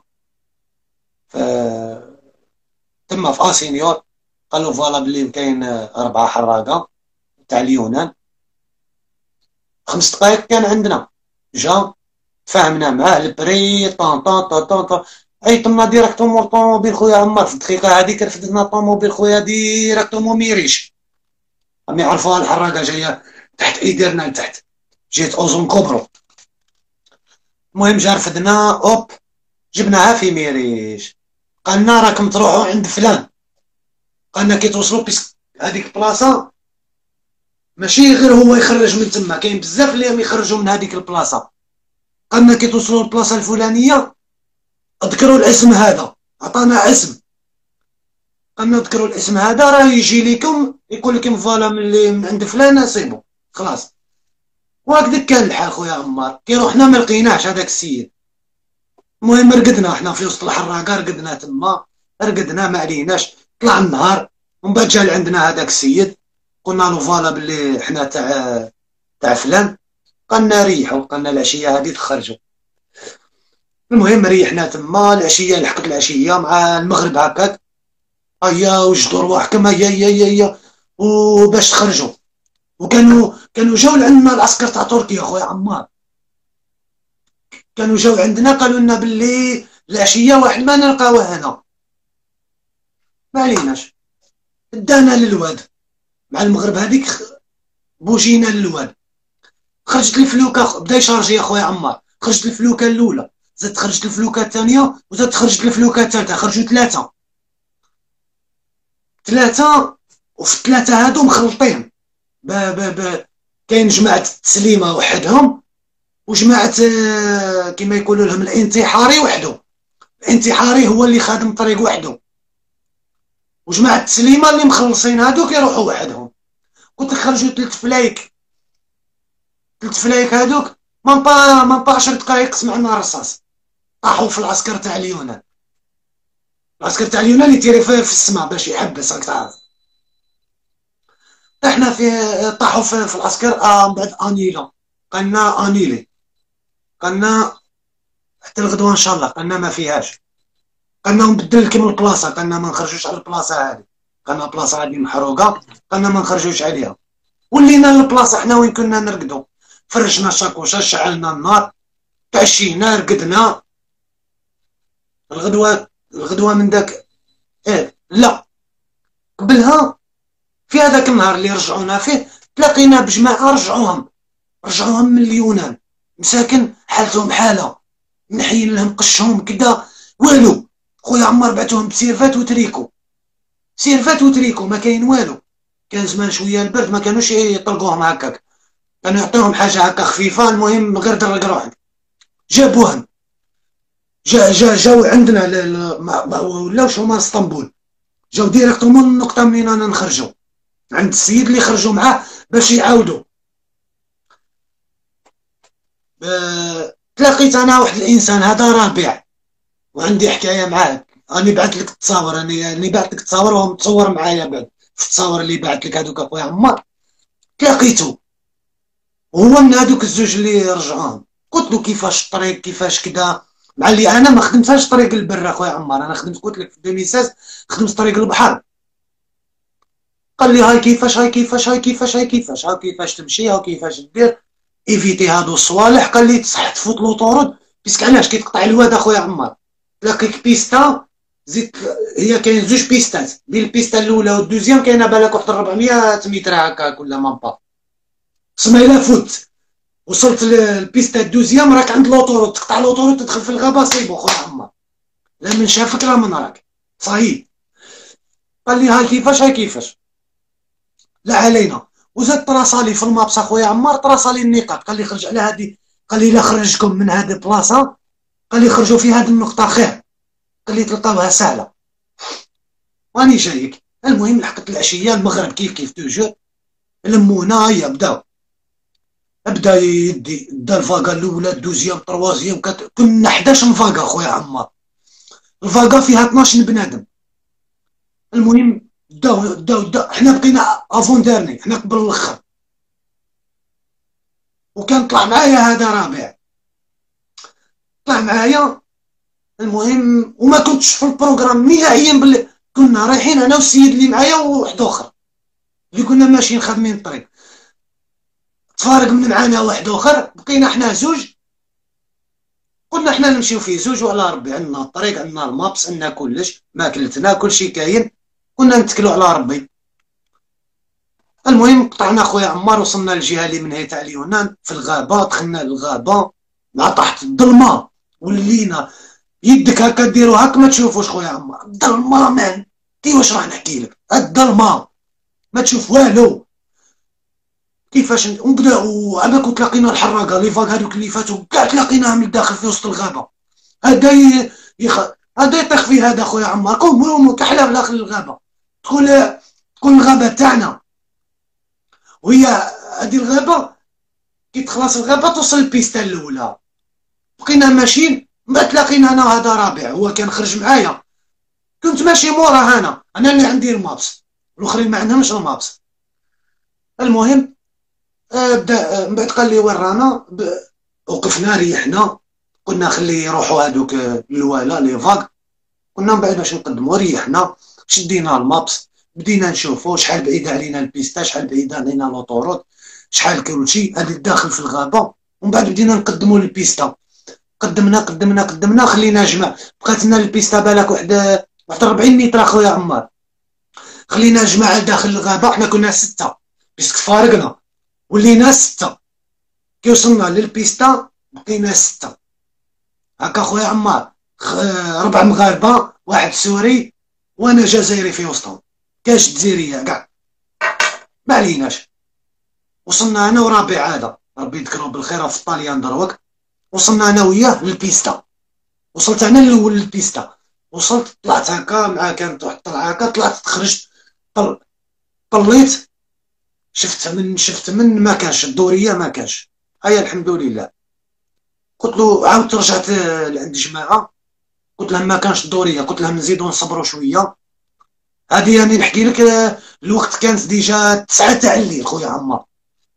تما في اسينيور، قالوا فوالا بلي كاين 4 حراقه تاع اليونان. 5 دقائق كان عندنا، جا تفاهمنا معاه البري طون طون طون طون طون، عيطنا ديريكتومون طوموبيل خويا عمار. في الدقيقه هذيك رفدنا طوموبيل خويا ديريكتومون ميريش، راهم يعرفوها الحراقه جايه تحت ايديرنا لتحت، جيت اوزون كوبرو. المهم جا رفدنا، اوب جبناها في ميريش. قالنا راكم تروحوا عند فلان، قالنا كي توصلوا بيسك هذيك البلاصه ماشي غير هو يخرج من تما، كاين بزاف اللي يخرجوا من هذيك البلاصه. قالنا كي توصلوا للبلاصه الفلانيه اذكروا الاسم هذا، عطانا اسم، قالنا اذكروا الاسم هذا راه يجي لكم يقول لكم فوالا من عند فلان سيبو خلاص. وهكذا كان الحال خويا عمار. كي روحنا ما لقيناش هذاك السيد. المهم رقدنا حنا في وسط الحراقه، رقدنا تما، رقدنا ما عليناش. طلع النهار ومن بعد جا عندنا هذاك السيد، قلنا له فوالا باللي حنا تاع فلان، قالنا ريحوا، قالنا العشيه هذه تخرجوا. المهم ريحنا تما العشيه، لحقت العشيه مع المغرب هكاك، هيا وجدوا رواحكم هيا وباش تخرجوا. وكانوا جاو عندنا العسكر تاع تركيا خويا عمار، كانوا جاو عندنا قالوا لنا باللي العشيه واحد ما نلقاوه هنا. ما عليناش، دانا للواد مع المغرب هذيك، بوجينا للواد. خرجت الفلوكه، بدا يشارجي يا خويا عمار، خرجت الفلوكه الاولى، زدت خرجت الفلوكه الثانيه، وزدت خرجت الفلوكه الثالثه، خرجوا 3. وفي 3 هادو مخلطين كاين جماعه التسليمه وحدهم، وجماعه كما يقولوا لهم الانتحاري وحده. الانتحاري هو اللي خادم طريق وحده، وجماعه التسليمه اللي مخلصين هادوك يروحوا وحدهم. قلت لك خرجوا 3 فلايك هادوك، ما 10 دقائق سمعنا رصاص، طاحوا في العسكر تاع اليونان. العسكر تاع اليونان يتيري في السماء باش يحبس، راك تعرف. احنا طاحوا في العسكر. من بعد انيلا، قالنا انيلي، قالنا حتى الغدوه ان شاء الله، قالنا ما فيهاش. قالنا نبدل لكم البلاصه، قالنا ما نخرجوش على البلاصه هذه، قالنا البلاصه هذه محروقه، قالنا ما نخرجوش عليها. ولينا البلاصه حنا وين كنا نرقدوا، فرشنا الشاكوشه، شعلنا النار، تعشينا، رقدنا. الغدوه من داك لا، قبلها في هذاك النهار اللي رجعونا فيه تلاقينا بجماعه رجعوهم من اليونان، مساكن حالتهم حاله، نحيين لهم قشهم كدا والو. خويا عمار بعتوهم بسيرفات وتريكو، سيرفات وتريكو، ما كاين والو. كان زمان شويه البرد ما كانوش يطلقوهم هكاك، كانوا يعطيهم حاجه هكا خفيفه، المهم غير درك روحك. جابوهم، جاو عندنا ولاوش هما اسطنبول، جاو ديريكتومون النقطه منين انا نخرجوا عند السيد اللي خرجوا معاه باش يعاودوا. تلاقيت انا واحد الانسان هذا رابع، وعندي حكايه معاه، راني بعثت لك التصاور، راني بعثت لك التصاور وهو متصور معايا بعد في التصاور اللي بعثت لك هذوك اخويا عمار. تلاقيته هو من هذوك الزوج اللي رجعوهم، قلت له كيفاش الطريق كيفاش كذا، مع اللي انا ما خدمتهاش طريق البر اخويا عمار، انا خدمت قلت لك في 2016 خدمت طريق البحر. قال لي هاي كيفاش هاي كيفاش هاي كيفاش هاي كيفاش هاي كيفاش تمشي هاي كيفاش دير ايفيتي هادو الصوالح. قال لي تصح تفوت لوطورود، بيسك علاش كيتقطع الواد اخويا عمار، تلاقيك بيستا زيد، هي كاين زوج بيستات، بين البيستا الاولى والدوزيام كاينه بالك واحد 400 متر هكا ولا مابا. سما فوت وصلت للبيستا الدوزيام راك عند لوطورود، تقطع لوطورود تدخل في الغابه صيبو خويا عمار، لا من شافك لا من راك صحيح. قال لي هاي كيفاش هاي كيفاش، لا علينا. وزاد طراسالي في المابس اخويا عمار، طراسالي النقاط، قال لي خرج على هذه، قال لي لا خرجكم من هذه البلاصه، قال لي خرجوا في هذه النقطه خير، قال لي تلقاوها سهله. واني جايك. المهم لحقت العشيه المغرب كيف توجور، لمونا هيا بدا يدي، دا الفاكا الاولى الدوزيام تروازيام، كنا 11 فاكا اخويا عمار، الفاكا فيها 12 بنادم. المهم دا حنا بقينا افون دارني، حنا قبل الاخر، وكان طلع معايا هذا رابع، طلع معايا. المهم وما كنتش في البروغرام نهائيا، باللي كنا رايحين انا والسيد اللي معايا وواحد اخر اللي كنا ماشيين خادمين الطريق، تفارق من معانا واحد اخر، بقينا حنا زوج، قلنا حنا نمشيو فيه زوج وعلى ربي، عندنا الطريق عندنا المابس عندنا كلش، ماكلتنا كلشي كاين، كنا نتكلوا على ربي. المهم قطعنا خويا عمار، وصلنا للجهه اللي منها تاع اليونان، في الغابه، دخلنا للغابه مع تحت الظلمه، ولينا يدك هكا ديرو هاك ما تشوفوش خويا عمار، الظلمه مان واش راح نحكي لك، الظلمه ما تشوف والو. كيفاش ونبدا وعباك تلاقينا الحراقه لي فاك هذوك اللي فاتوا كاع تلاقيناهم لداخل في وسط الغابه، هذا هذا يطيح فيه هذا خويا عمار، قوم كحله داخل الغابه، تكون الغابه تاعنا، وهي هذه الغابه كي تخلص الغابه توصل البيستا الاولى. بقينا ماشيين، ما تلاقينا انا هذا رابع، هو كان خرج معايا، كنت ماشي موراه، انا اللي عندي المابس، الاخرين ما عندهمش المابس. المهم بدا من بعد قال لي وين رانا، وقفنا ريحنا، قلنا خلي يروحوا هذوك الوالا لي فاك، قلنا من بعد باش نقدموا ريحنا، شدينا المابس، بدينا نشوفوا شحال بعيده علينا البيستا، شحال بعيده علينا لوطورود، شحال كلشي هذا داخل في الغابه. ومن بعد بدينا نقدموا للبيستا، قدمنا خلينا جمع، بقات لنا البيستا بالك واحد 40 متر اخويا عمار، خلينا جماعه داخل الغابه، حنا كنا 6 بيسك فارقنا ولينا 6، كي وصلنا للبيستا بقينا 6 هكا خويا عمار، 4 مغاربه، واحد سوري وانا جزائري في وسطهم، كاش جزائريه كاع ما عليناش. وصلنا انا ورابع هذا ربي يذكره بالخير في الطاليان دروك، وصلنا انا وياه للبيستا، وصلت انا الاول للبيستا، وصلت طلعت هكا مع كانت واحد الطلعه هكا، طلعت خرجت طليت، شفت من ما كانش الدوريه ما كانش، هيا الحمد لله. قلت له عاودت رجعت لعند جماعه، قلت لهم ما كانش الدوريه، قلت لهم نزيدوا نصبروا شويه، هذه يعني نحكي لك الوقت كانت ديجا 9 تاع الليل خويا عمار،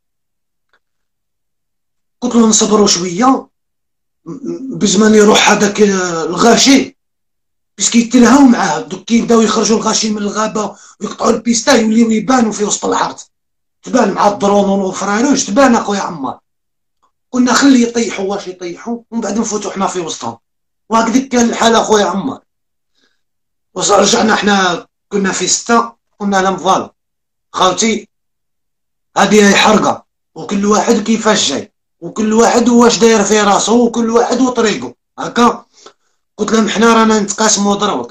قلت له نصبروا شويه بزمان يروح هذاك الغاشي باش كيتلهاو معاه. دوك كيبداو يخرجوا الغاشي من الغابه ويقطعوا البيستا، يوليو يبانوا في وسط العرض، تبان مع الدرون والفراروج، تبان اخويا عمار. قلنا خلي يطيحوا واش يطيحوا، ومن بعد نفوتوا حنا في وسطهم. وهكذاك كان الحال اخويا عمار. رجعنا حنا كنا في 6، قلنا لهم فوالا خاوتي هذه حرقه، وكل واحد كيفاش جاي، وكل واحد واش داير في راسو، وكل واحد وطريقه هكا. قلت لهم حنا رانا نتقاسموا دروك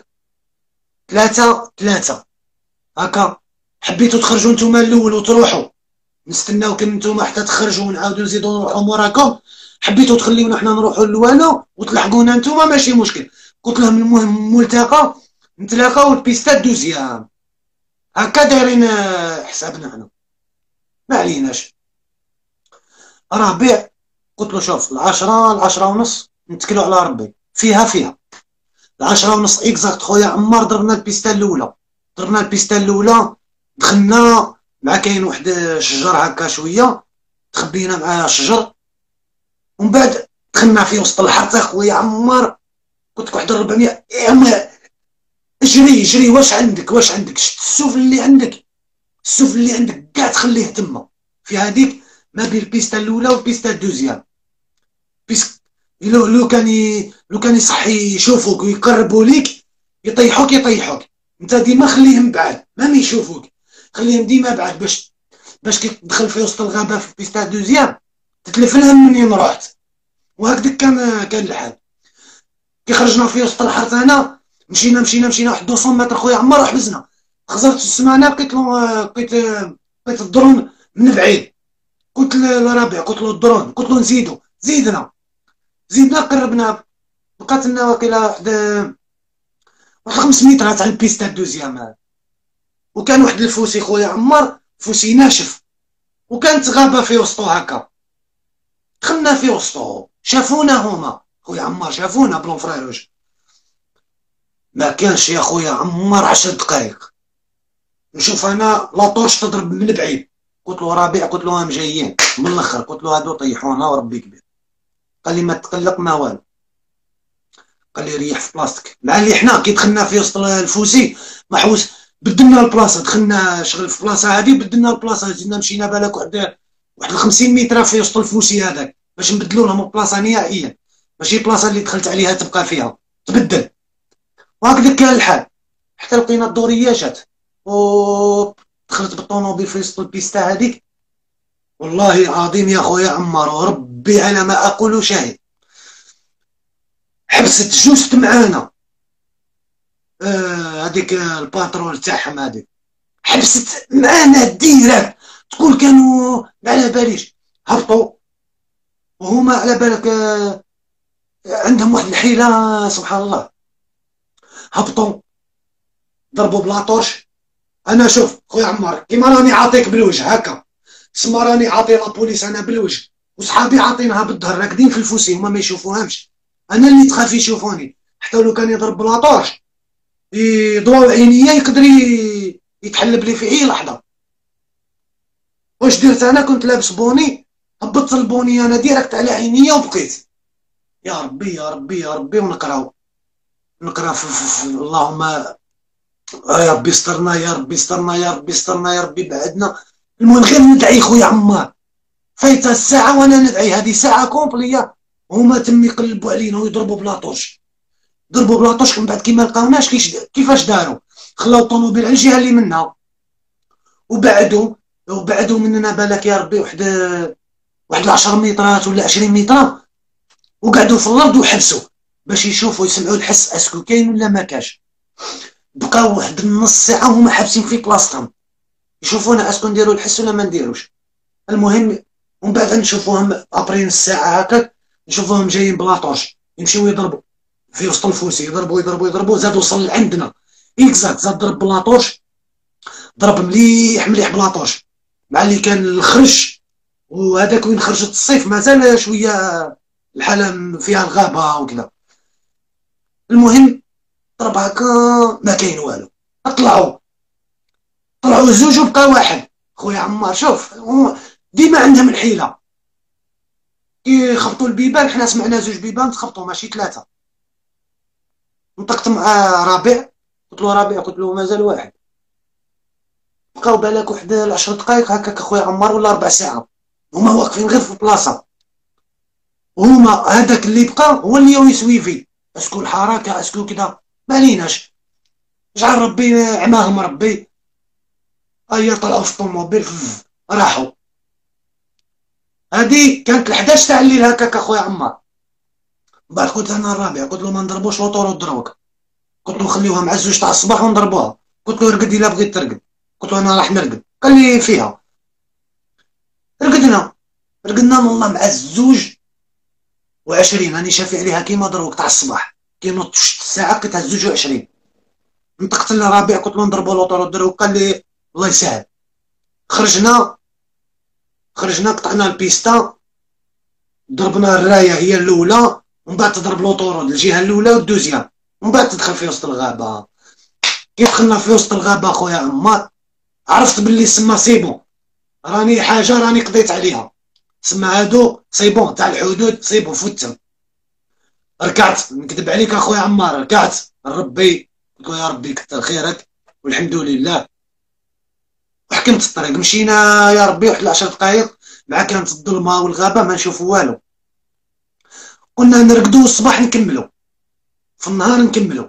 3 هكا. حبيتوا تخرجوا نتوما الاول وتروحوا، نستناوكم نتوما حتى تخرجوا ونعاودوا نزيدوا نروحوا موراكم. حبيتوا تخليونا حنا نروحوا للوانو وتلحقونا نتوما، ماشي مشكل. قلت لهم المهم ملتقى نتلاقاو البيستا دوزيام هكا دايرين حسابنا حنا، ما عليناش. ربيع قلت له شوف، 10 ونص نتكلوا على ربي، فيها 10 ونص اكزاكت خويا عمار. ضربنا البيستا الاولى، دخلنا مع كاين واحد الشجر هكا شويه، تخبينا مع الشجر، ومن بعد دخلنا في وسط الحرث خويا عمار. قلت لك واحد 400 يا عمار، جري واش عندك شفت السفل اللي عندك كاع تخليه تما في هذيك ما بين البيستا الاولى والبيستا الدوزيام. بيسك لو كان يصحي يشوفوك ويقربوا ليك يطيحوك انت ديما خليهم بعاد، ما يشوفوك، خليهم ديما بعاد باش كي تدخل في وسط الغابه في البيستا دوزيام تتلف لهم منين رحت. وهكذا كان الحال. كي خرجنا في وسط الحرث انا مشينا واحد 200 متر خويا عمار وحبسنا. خزرت السمانه لقيت الدرون من بعيد. قلت لربيع، قلت له الدرون، قلت له نزيدو، زيدنا قربنا، بقات لنا واقيلا واحد 5 مترات على البيستا دوزيام. وكان واحد الفوسي خويا عمار، فوسي ناشف، وكانت غابه في وسطو هكا. دخلنا في وسطو، شافونا هما خويا عمار، شافونا بلون فراروج. ما كانش يا خويا عمار 10 دقائق نشوف انا لاطورش تضرب من بعيد. قلت له ربيع، قلت له هم جايين من الاخر، قلت له هادو طيحونا وربي كبير. قال لي ما تقلق ما والو، قال لي ريح في بلاصتك. مع اللي حنا كي دخلنا في وسط الفوسي محوس، بدلنا البلاصه، دخلنا شغل في بلاصه هذه، بدلنا البلاصه، زدنا مشينا بالك واحد 50 متر في وسط الفوسي هذاك باش نبدلوا لهم البلاصه نهائيا، ماشي البلاصه اللي دخلت عليها تبقى فيها، تبدل. وهكذا كان الحال حتى لقينا الدوريه جات ودخلت بالطوموبيل في وسط البيستا هذيك. والله العظيم يا خويا عمار وربي على ما اقول شاهد، حبست جوست معانا هذيك الباترول تاعهم هذيك، حبست معانا ديريكت، تقول كانوا ما على باليش، هبطوا وهما على بالك عندهم واحد الحيله سبحان الله. هبطوا ضربوا بلاطوش. انا شوف خويا عمار كيما راني عاطيك بالوجه هكا، تسمى راني عاطي لابوليس انا بالوجه، وصحابي عاطينها بالظهر راكدين في الفوسي هما ما يشوفوهمش، انا اللي تخاف يشوفوني. حتى لو كان يضرب بلاطوش يضوى عينيا يقدر يتحلب لي في اي لحظه. واش درت انا؟ كنت لابس بوني، هبطت البوني انا ديريكت على عينيا وبقيت يا ربي يا ربي يا ربي، نقرا في اللهم يا ربي استرنا يا ربي استرنا يا ربي استرنا يا ربي بعدنا. المهم غير ندعي خويا عمار، فايته الساعه وانا ندعي، هذه ساعه كومبليه هما تم يقلبوا علينا ويضربوا بلاطوش، ضربوا بلاطوش. من بعد كي ما لقاوناش كيفاش داروا، خلاو الطوموبيل على الجهه اللي منا وبعدوا مننا بالك يا ربي واحد 10 مترات ولا 20 متر، وقعدوا في الارض وحبسوا باش يشوفوا يسمعوا الحس اسكو كاين ولا ما كاش. بقاو واحد نص ساعه هما حابسين في بلاصتهم يشوفونا اسكو نديروا الحس ولا ما نديروش. المهم ومن بعد نشوفوهم ابري نص ساعه هكاك، نشوفوهم جايين بلاطوش يمشيو يضربوا في وسط الفوسي، يضربوا زاد وصل عندنا اكزاكت، زاد ضرب بلاطوش، ضرب مليح بلاطوش مع اللي كان الخرج. وهذاك وين خرجت الصيف مازال شويه الحاله فيها الغابه وكذا. المهم ضرب هكا ما كاين والو، طلعوا زوج وبقى واحد. خويا عمار شوف ديما عندهم الحيله، كي خبطوا البيبان حنا سمعنا 2 بيبان تخبطوا ماشي 3. نطقت مع ربيع، قلت له ربيع، قلت له مازال واحد، بقاو بالك واحد 10 دقائق هكاك اخويا عمار ولا 4 ساعات هما واقفين غير في البلاصه، هما هذاك اللي بقى هو اللي يسويفي اسكو الحركه اسكو كذا ما عليناش، جعل ربي عماهم ربي، ايا طلعوا في الطوموبيل راحوا. هادي كانت ال11 تاع الليل هكاك اخويا عمار. بعد قلت انا الرابع، قلت له ما نضربوش لوطورو دروك، قلت له خليوها مع الزوج تاع الصباح ونضربوها، قلت له رقد الا بغيت ترقد، قلت له انا راح نرقد، قال لي فيها. رقدنا والله مع الزوج و20 راني شافي عليها كيما دروك تاع الصباح، كي نوض شفت الساعه لقيتها الزوج و20. نطقت للربيع قلت له نضربوا لوطورو دروك، قال لي الله يسهل. خرجنا قطعنا البيستا، ضربنا الرايه هي الاولى، ومن بعد تضرب لوطورود الجهه الاولى والدوزيام، ومن بعد تدخل في وسط الغابه. كي دخلنا في وسط الغابه اخويا عمار عرفت باللي سما سيبون، راني قضيت عليها، سما هادو سيبون تاع الحدود سيبون فتم. ركعت نكذب عليك اخويا عمار، ركعت ربي قلت له يا ربي كثر خيرك والحمد لله، وحكمت الطريق. مشينا يا ربي واحد 10 دقائق مع كانت الظلمه والغابه ما نشوفوا والو، قلنا نرقدوا الصباح نكملوا، في النهار نكملوا.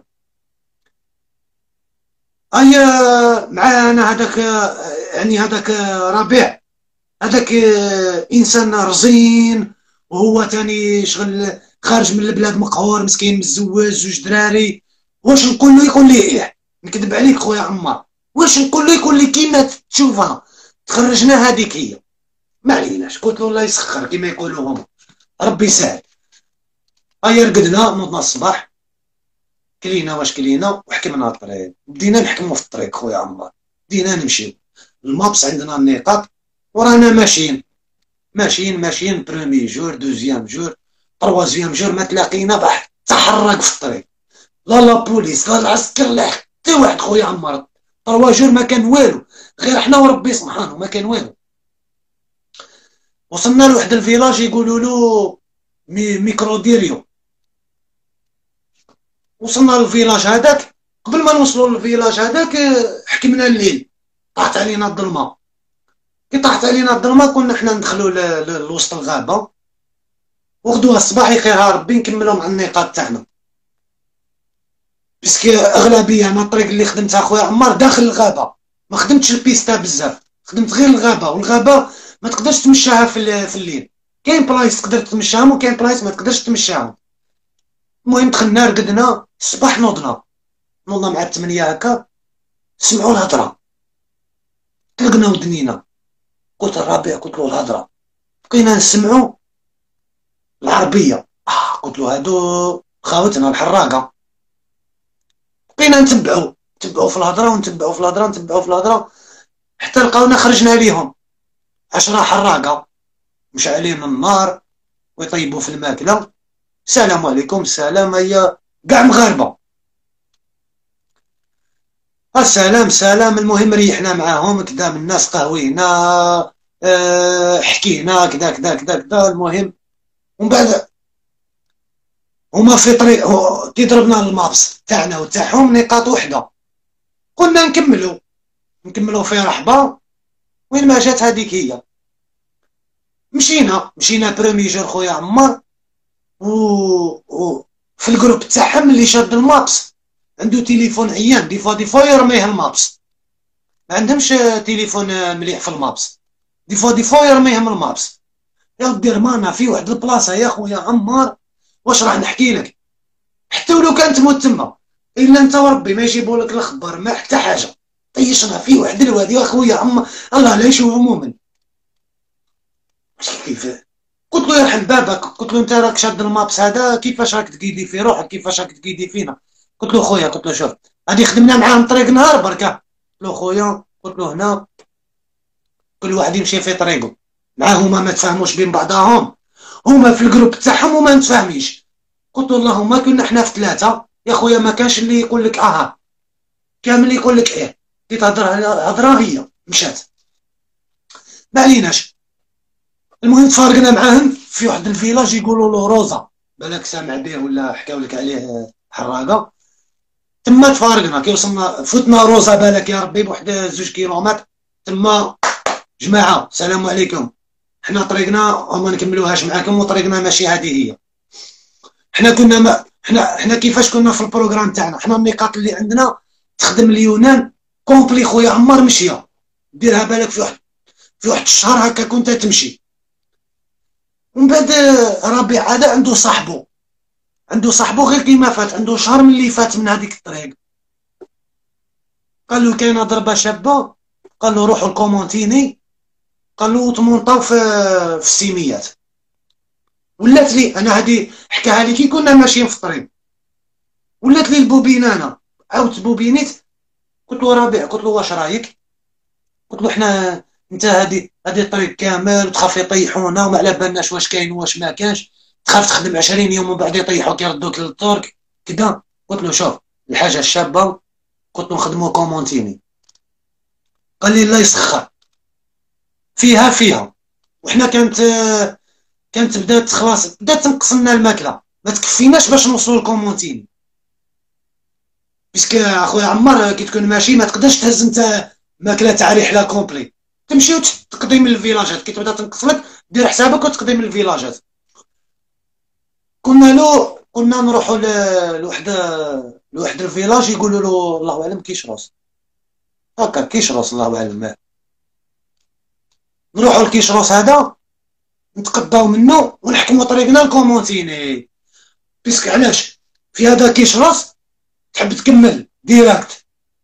اي معانا هذاك يعني هذاك ربيع، هذاك انسان رزين، وهو تاني شغل خارج من البلاد مقهور مسكين متزوج 2 دراري. واش نقول له يقول لي ايه، نكذب عليك خويا عمار، واش نقول له يقول لي كيما تشوفها تخرجنا هذيك هي ما عليناش. قلت له الله يسخر كيما يقولوا هما ربي يسهل. ايا رقدنا نوضنا الصباح، كلينا واش كلينا وحكمنا الطريق، بدينا نحكموا في الطريق خويا عمار، بدينا نمشيو المابس عندنا النقاط ورانا ماشيين برومي جور دوزيام جور تروازيام جور ما تلاقينا بحث تحرك في الطريق، لا بوليس لا العسكر لا حتى واحد خويا عمار. 3 جور ما كان والو، غير حنا وربي سبحانه ما كان والو. وصلنا لواحد الفيلاج يقولوا له ميكرو ديريو، وصلنا للفيلاج هذاك، قبل ما نوصلوا للفيلاج هذاك حكمنا الليل، طاحت علينا الظلمه. كي طاحت علينا الظلمه كنا حنا ندخلوا لوسط الغابه، وغدوها الصباح يخيرها ربي نكملوا مع النقاط تاعنا. باسكو اغلبيه انا الطريق اللي خدمتها خويا عمار داخل الغابه، ما خدمتش البيستا بزاف، خدمت غير الغابه، والغابه ما تقدرش تمشاها في الليل، كاين بلايص تقدر تمشاهم وكاين بلايص ما تقدرش تمشاهم. المهم دخلنا رقدنا الصباح نوضنا مع 8 هكا، سمعوا الهضره، طلقنا ودنينا. قلت الربيع، قلت له الهضره، بقينا نسمعوا العربيه، قلت له هادو خاوتنا الحراقه. بقينا نتبعوا في الهضره ونتبعوا في الهضره حتى لقاونا خرجنا ليهم 10 حراقه مشعلين النار ويطيبوا في الماكله، السلام عليكم السلام، هي كاع مغاربه، السلام. المهم ريحنا معاهم كدا من الناس، قهوينا حكينا كدا. المهم ومن بعد هما في طريق كي ضربنا المابس تاعنا وتاعهم نقاط وحده، قلنا نكملوا في رحبه وين ما جات هذيك هي. مشينا برومي جور خويا عمار، و في الجروب تاعهم اللي شاد المابس عنده تليفون عيان، ديفا يرميه المابس، ما عندهمش تليفون مليح في المابس، ديفا يرميهم المابس. يا ودي رمانا في واحد البلاصه يا خويا عمار واش راح نحكي لك، حتى ولو كانت موت تما الا انت وربي ما يجيبوا لك الخبر ما حتى حاجه. طيشنا في واحد الوادي يا خويا عمار الله لا يشوفه مؤمن. كيف قلت له يرحم بابك، قلت له انت راك شاد المابس هذا كيفاش راك تقيدي في روحك، كيفاش راك تقيدي فينا. قلت له خويا، قلت له شوف هذه خدمنا معاهم طريق نهار بركه، قلت له خويا، قلت له هنا كل واحد يمشي في طريقه، معاهم ما تفاهموش بين بعضهم، هما في الجروب تاعهم وما نتفاهميش. قلت له اللهم كنا حنا في 3 يا خويا، ما كانش اللي يقول لك كامل يقول لك ايه، كي تهضر هضره هي مشات ما عليناش. المهم تفارقنا معاهم في واحد الفيلاج يقولوا له روزا، بالك سامع به ولا حكاو لك عليه حراقه. تما تفارقنا كي وصلنا فتنا روزا بالك يا ربي بواحد 2 كيلومتر تما. جماعه السلام عليكم، حنا طريقنا وما نكملوهاش معاكم، وطريقنا ماشي هذه هي. حنا كنا ما حنا كيفاش كنا في البروغرام تاعنا، حنا النقاط اللي عندنا تخدم اليونان كومبلي خويا عمار مشيه، ديرها بالك في واحد الشهر هكا كنت تمشي. ومن بعد ربيع هذا عنده صاحبو غير كيما فات، عنده شهر من اللي فات من هذيك الطريق. قال له كاينه ضربه شابه، قال له روحوا الكومونتيني، قال له تمونطاو في السيميات. ولات لي انا هذه حكاها لي كي كنا ماشيين في الطريق، ولات لي البوبينانه، عاودت بوبينيت. قلت له ربيع، قلت له واش رايك؟ قلت له حنا انت هذه الطريق كامل وتخاف يطيحونا وما على بالناش واش كاين واش ما كانش، تخاف تخدم 20 يوم ومن بعد يطيحوك يردوك للترك كدا. قلت له شوف الحاجه الشابه، قلت له نخدمو كومونتيني. قال لي الله يسخر فيها. وحنا كانت بدات خلاص بدات تنقص لنا الماكله، ما تكفيناش باش نوصلوا لكومونتيني. باسكو اخويا عمار كي تكون ماشي ما تقدرش تهز انت ماكله تاع رحله كومبلي، تمشي وتقضي من الفيلاجات. كي تبدا تنقص لك دير حسابك وتقضي من الفيلاجات. قلنا نروحوا لواحد الفيلاج يقولوا له الله اعلم كيشروس، هكا كيشروس الله اعلم. نروحوا لكيشروس هذا نتقداو منه ونحكموا طريقنا لكومونتيني. باسكو علاش في هذا كيشروس تحب تكمل ديراكت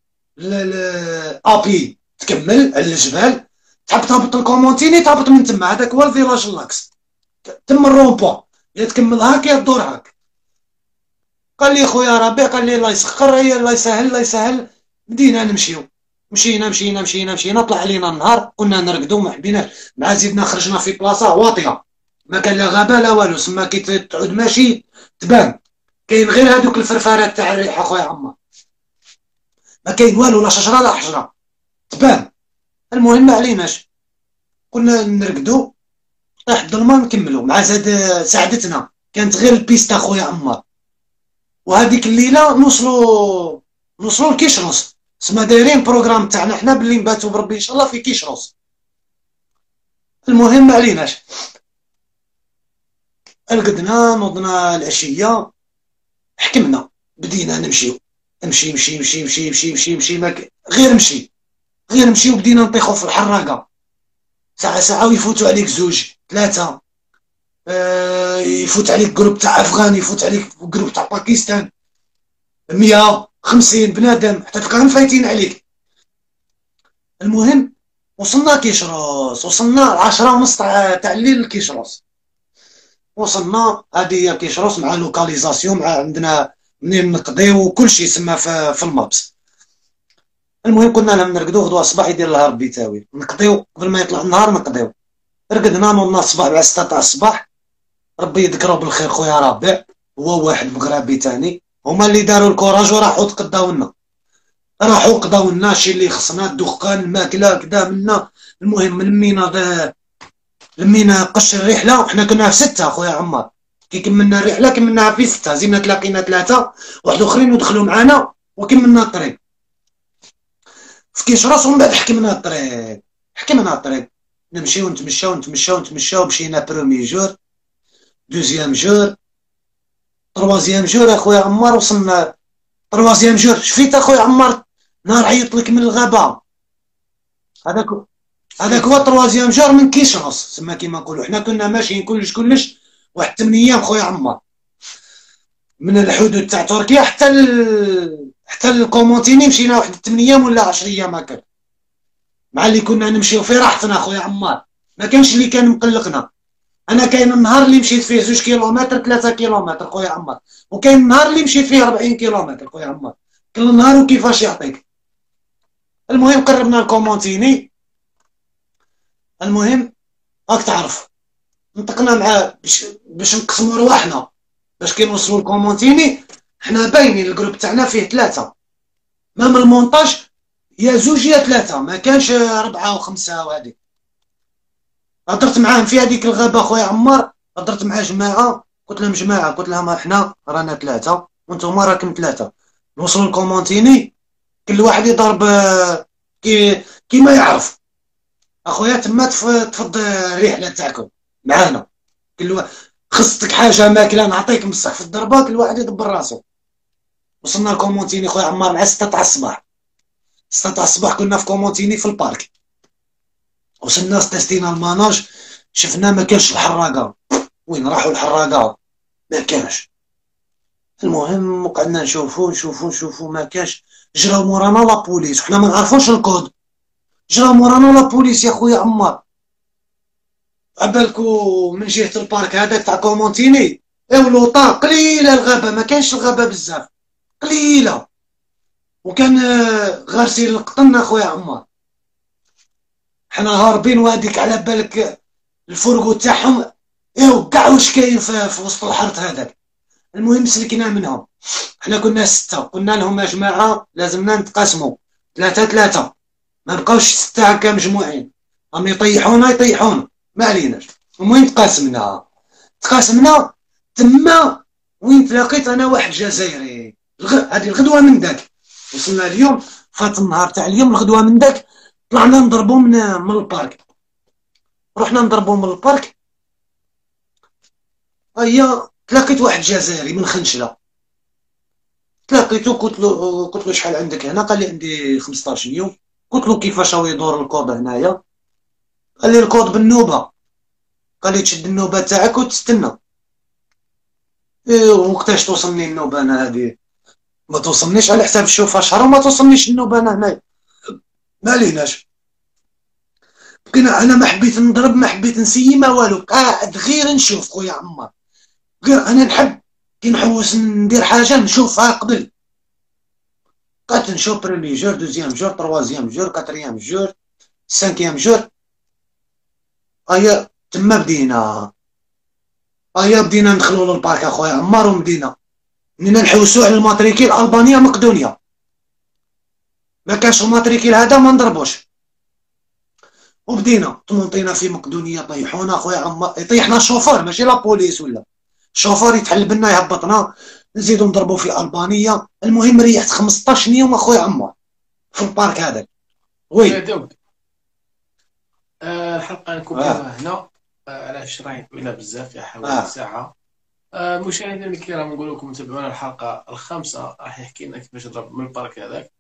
ابي تكمل على الجبال، تحب تهبط الكومونتيني تهبط من تما. هذاك هو الفيلاج لاكس، تم الرومبو يا تكمل هاك يا تدور هاك. قال لي خويا ربيع، قال لي الله يسخر، الله يسهل الله يسهل. بدينا نمشيو، مشينا طلع علينا النهار، كنا نرقدو ما حبيناش، مع زيدنا خرجنا في بلاصه واطيه ما كان لا غابه لا والو. سما كي تعود ماشي تبان كاين غير هذوك الفرفارات تاع الريح اخويا عمار، ما كاين والو لا شجره لا حجره تبان. المهم ما عليناش، كنا نرقدو طاح الظلمه نكملو. مع زاد ساعدتنا كانت غير البيست اخويا عمار. وهذيك الليله نوصلوا لكيشروس. سما دايرين بروغرام تاعنا حنا باللي نباتو بربي ان شاء الله في كيشروس. المهم ما عليناش، رقدنا نوضنا العشيه، حكمنا بدينا نمشيو. مشي غير نمشي وبدينا نطيحو في الحراقه. ساعه ويفوتوا عليك 2 3، يفوت عليك جروب تاع افغان، يفوت عليك جروب تاع باكستان، 150 بنادم حتى تلقاهم فايتين عليك. المهم وصلنا كيشروس، وصلنا 10:30 تاع الليل لكيشروس. وصلنا هذه هي كيشروس مع لوكاليزاسيون، مع عندنا منين نقضيو وكل شيء سما في المابس. المهم قلنا لهم نرقدو غدوه الصباح يدير الهرب بيتاوي، نقضيو قبل ما يطلع النهار نقضيو. رقدنا نوضنا الصباح على 6 تاع الصباح، ربي يذكرو بالخير خويا ربيع هو واحد مغربي تاني، هما اللي داروا الكوراج وراحوا راحوا قضاو لنا شي اللي خصنا، الدخان الماكله كدا منا. المهم لمينا قش الرحله. حنا كنا في 6 خويا عمار، كي كملنا الرحله كملناها في 6، زيدنا تلاقينا 3 واحد اخرين ودخلوا معانا وكملنا الطريق في كيشروس. ومن بعد حكمنا الطريق نمشيو نتمشاو. مشينا برومي جور، دوزيام جور، تروازيام جور اخويا عمار. وصلنا تروازيام جور، شفيت اخويا عمار نهار عيط لك من الغابه. هذاك هو تروازيام جور من كيشروس. سما كيما نقولوا حنا كنا ماشيين كلش واحد 8 ايام خويا عمار، من الحدود تاع تركيا حتى الكومونتيني مشينا واحد 8 ايام ولا 10 ايام هكا، مع اللي كنا نمشيو في راحتنا خويا عمار. ما كانش اللي كان مقلقنا. انا كاين النهار اللي مشيت فيه 2 كيلومتر 3 كيلومتر خويا عمار، وكاين النهار اللي مشيت فيه 40 كيلومتر خويا عمار، كل نهار وكيفاش يعطيك. المهم قربنا الكومونتيني. المهم راك تعرف نطقنا مع باش نقسموا رواحنا باش كي نوصلوا الكومونتيني. حنا باينين الجروب تاعنا فيه 3، مام المونتاج يا 2 يا 3، ما كانش 4 و5. وهذيك هضرت معاهم في هذيك الغابه خويا عمار، هضرت مع جماعه قلت لهم احنا رانا 3 وانتم راكم 3، نوصلوا لكومونتيني كل واحد يضرب كيما يعرف. اخويا تما تفض الرحله تاعكم معانا. خصتك حاجه ماكله نعطيك بصح في الضربه كل واحد يدبر راسو. وصلنا لكومونتيني خويا عمار مع 6 تاع الصباح. 6 تاع الصباح كنا في كومونتيني في البارك. وصلنا تستينا الماناج، شفنا ما كانش الحراقه. وين راحوا الحراقه؟ ما كانش. المهم قعدنا نشوفو ما كانش. جراو مورانا لابوليس وحنا ما نعرفوش الكود. جراو مورانا لابوليس يا خويا عمار. عبالكو من جهه البارك هذاك تاع كومونتيني اولوطا قليله الغابه، ما كانش الغابه بزاف قليله. وكان غارسين القطن اخويا عمار. حنا هاربين وهاديك على بالك الفرقو تاعهم ايوا كاع واش كاين في وسط الحرث هذاك. المهم سلكنا منهم. حنا كنا 6 قلنا لهم يا جماعه لازمنا نتقاسموا 3 ما بقاوش 6 هكا مجموعين. راهم يطيحونا ما عليناش. المهم تقاسمنا تما وين تلاقيت انا واحد جزائري. هذه الغدوه من داك وصلنا اليوم، فات النهار تاع اليوم الغدوه من داك طلعنا نضربو من البارك. رحنا نضربو من البارك. هيا تلاقيت واحد جزائري من خنشله. تلاقيتو قلت له شحال عندك هنا؟ قال لي عندي 15 يوم. قلت له كيفاش هو يدور الكود هنايا؟ قال لي الكود بالنوبه. قال لي تشد النوبه تاعك وتستنى. وقتاش توصلني النوبه انا هذه؟ ما توصلنيش على حساب الشوفه شهر وما توصلنيش النوبه انا هنايا. ما عليناش. بقينا انا ما حبيت نضرب ما حبيت نسيي ما والو، قاعد غير نشوف خويا عمار. غير انا نحب كي نحوس ندير حاجه نشوفها قبل. قعدت نشوف بريمي جور دوزيام جور تروازيام جور كاتريام جور سانكيام جور. هيا تما بدينا ندخلوا للبارك اخويا عمار ومدينا نحوسوا على الماتريكيل البانيا مقدونيا. ما كانش الماتريكيل هذا ما نضربوش. وبدينا تمونطينا في مقدونيا طيحونا اخويا عمار. يطيحنا الشوفور ماشي لابوليس ولا الشوفور يتحلب لنا يهبطنا نزيدو نضربو في البانيا. المهم ريحت 15 يوم اخويا عمار في البارك هذاك. وي الحلقه نكملوها هنا. علاش راهي طويله بزاف، يا حوالي ساعه. مشاهدينا الكرام نقول لكم تابعونا الحلقه الخامسه، راح يحكي لنا كيفاش ضرب من البارك هذاك.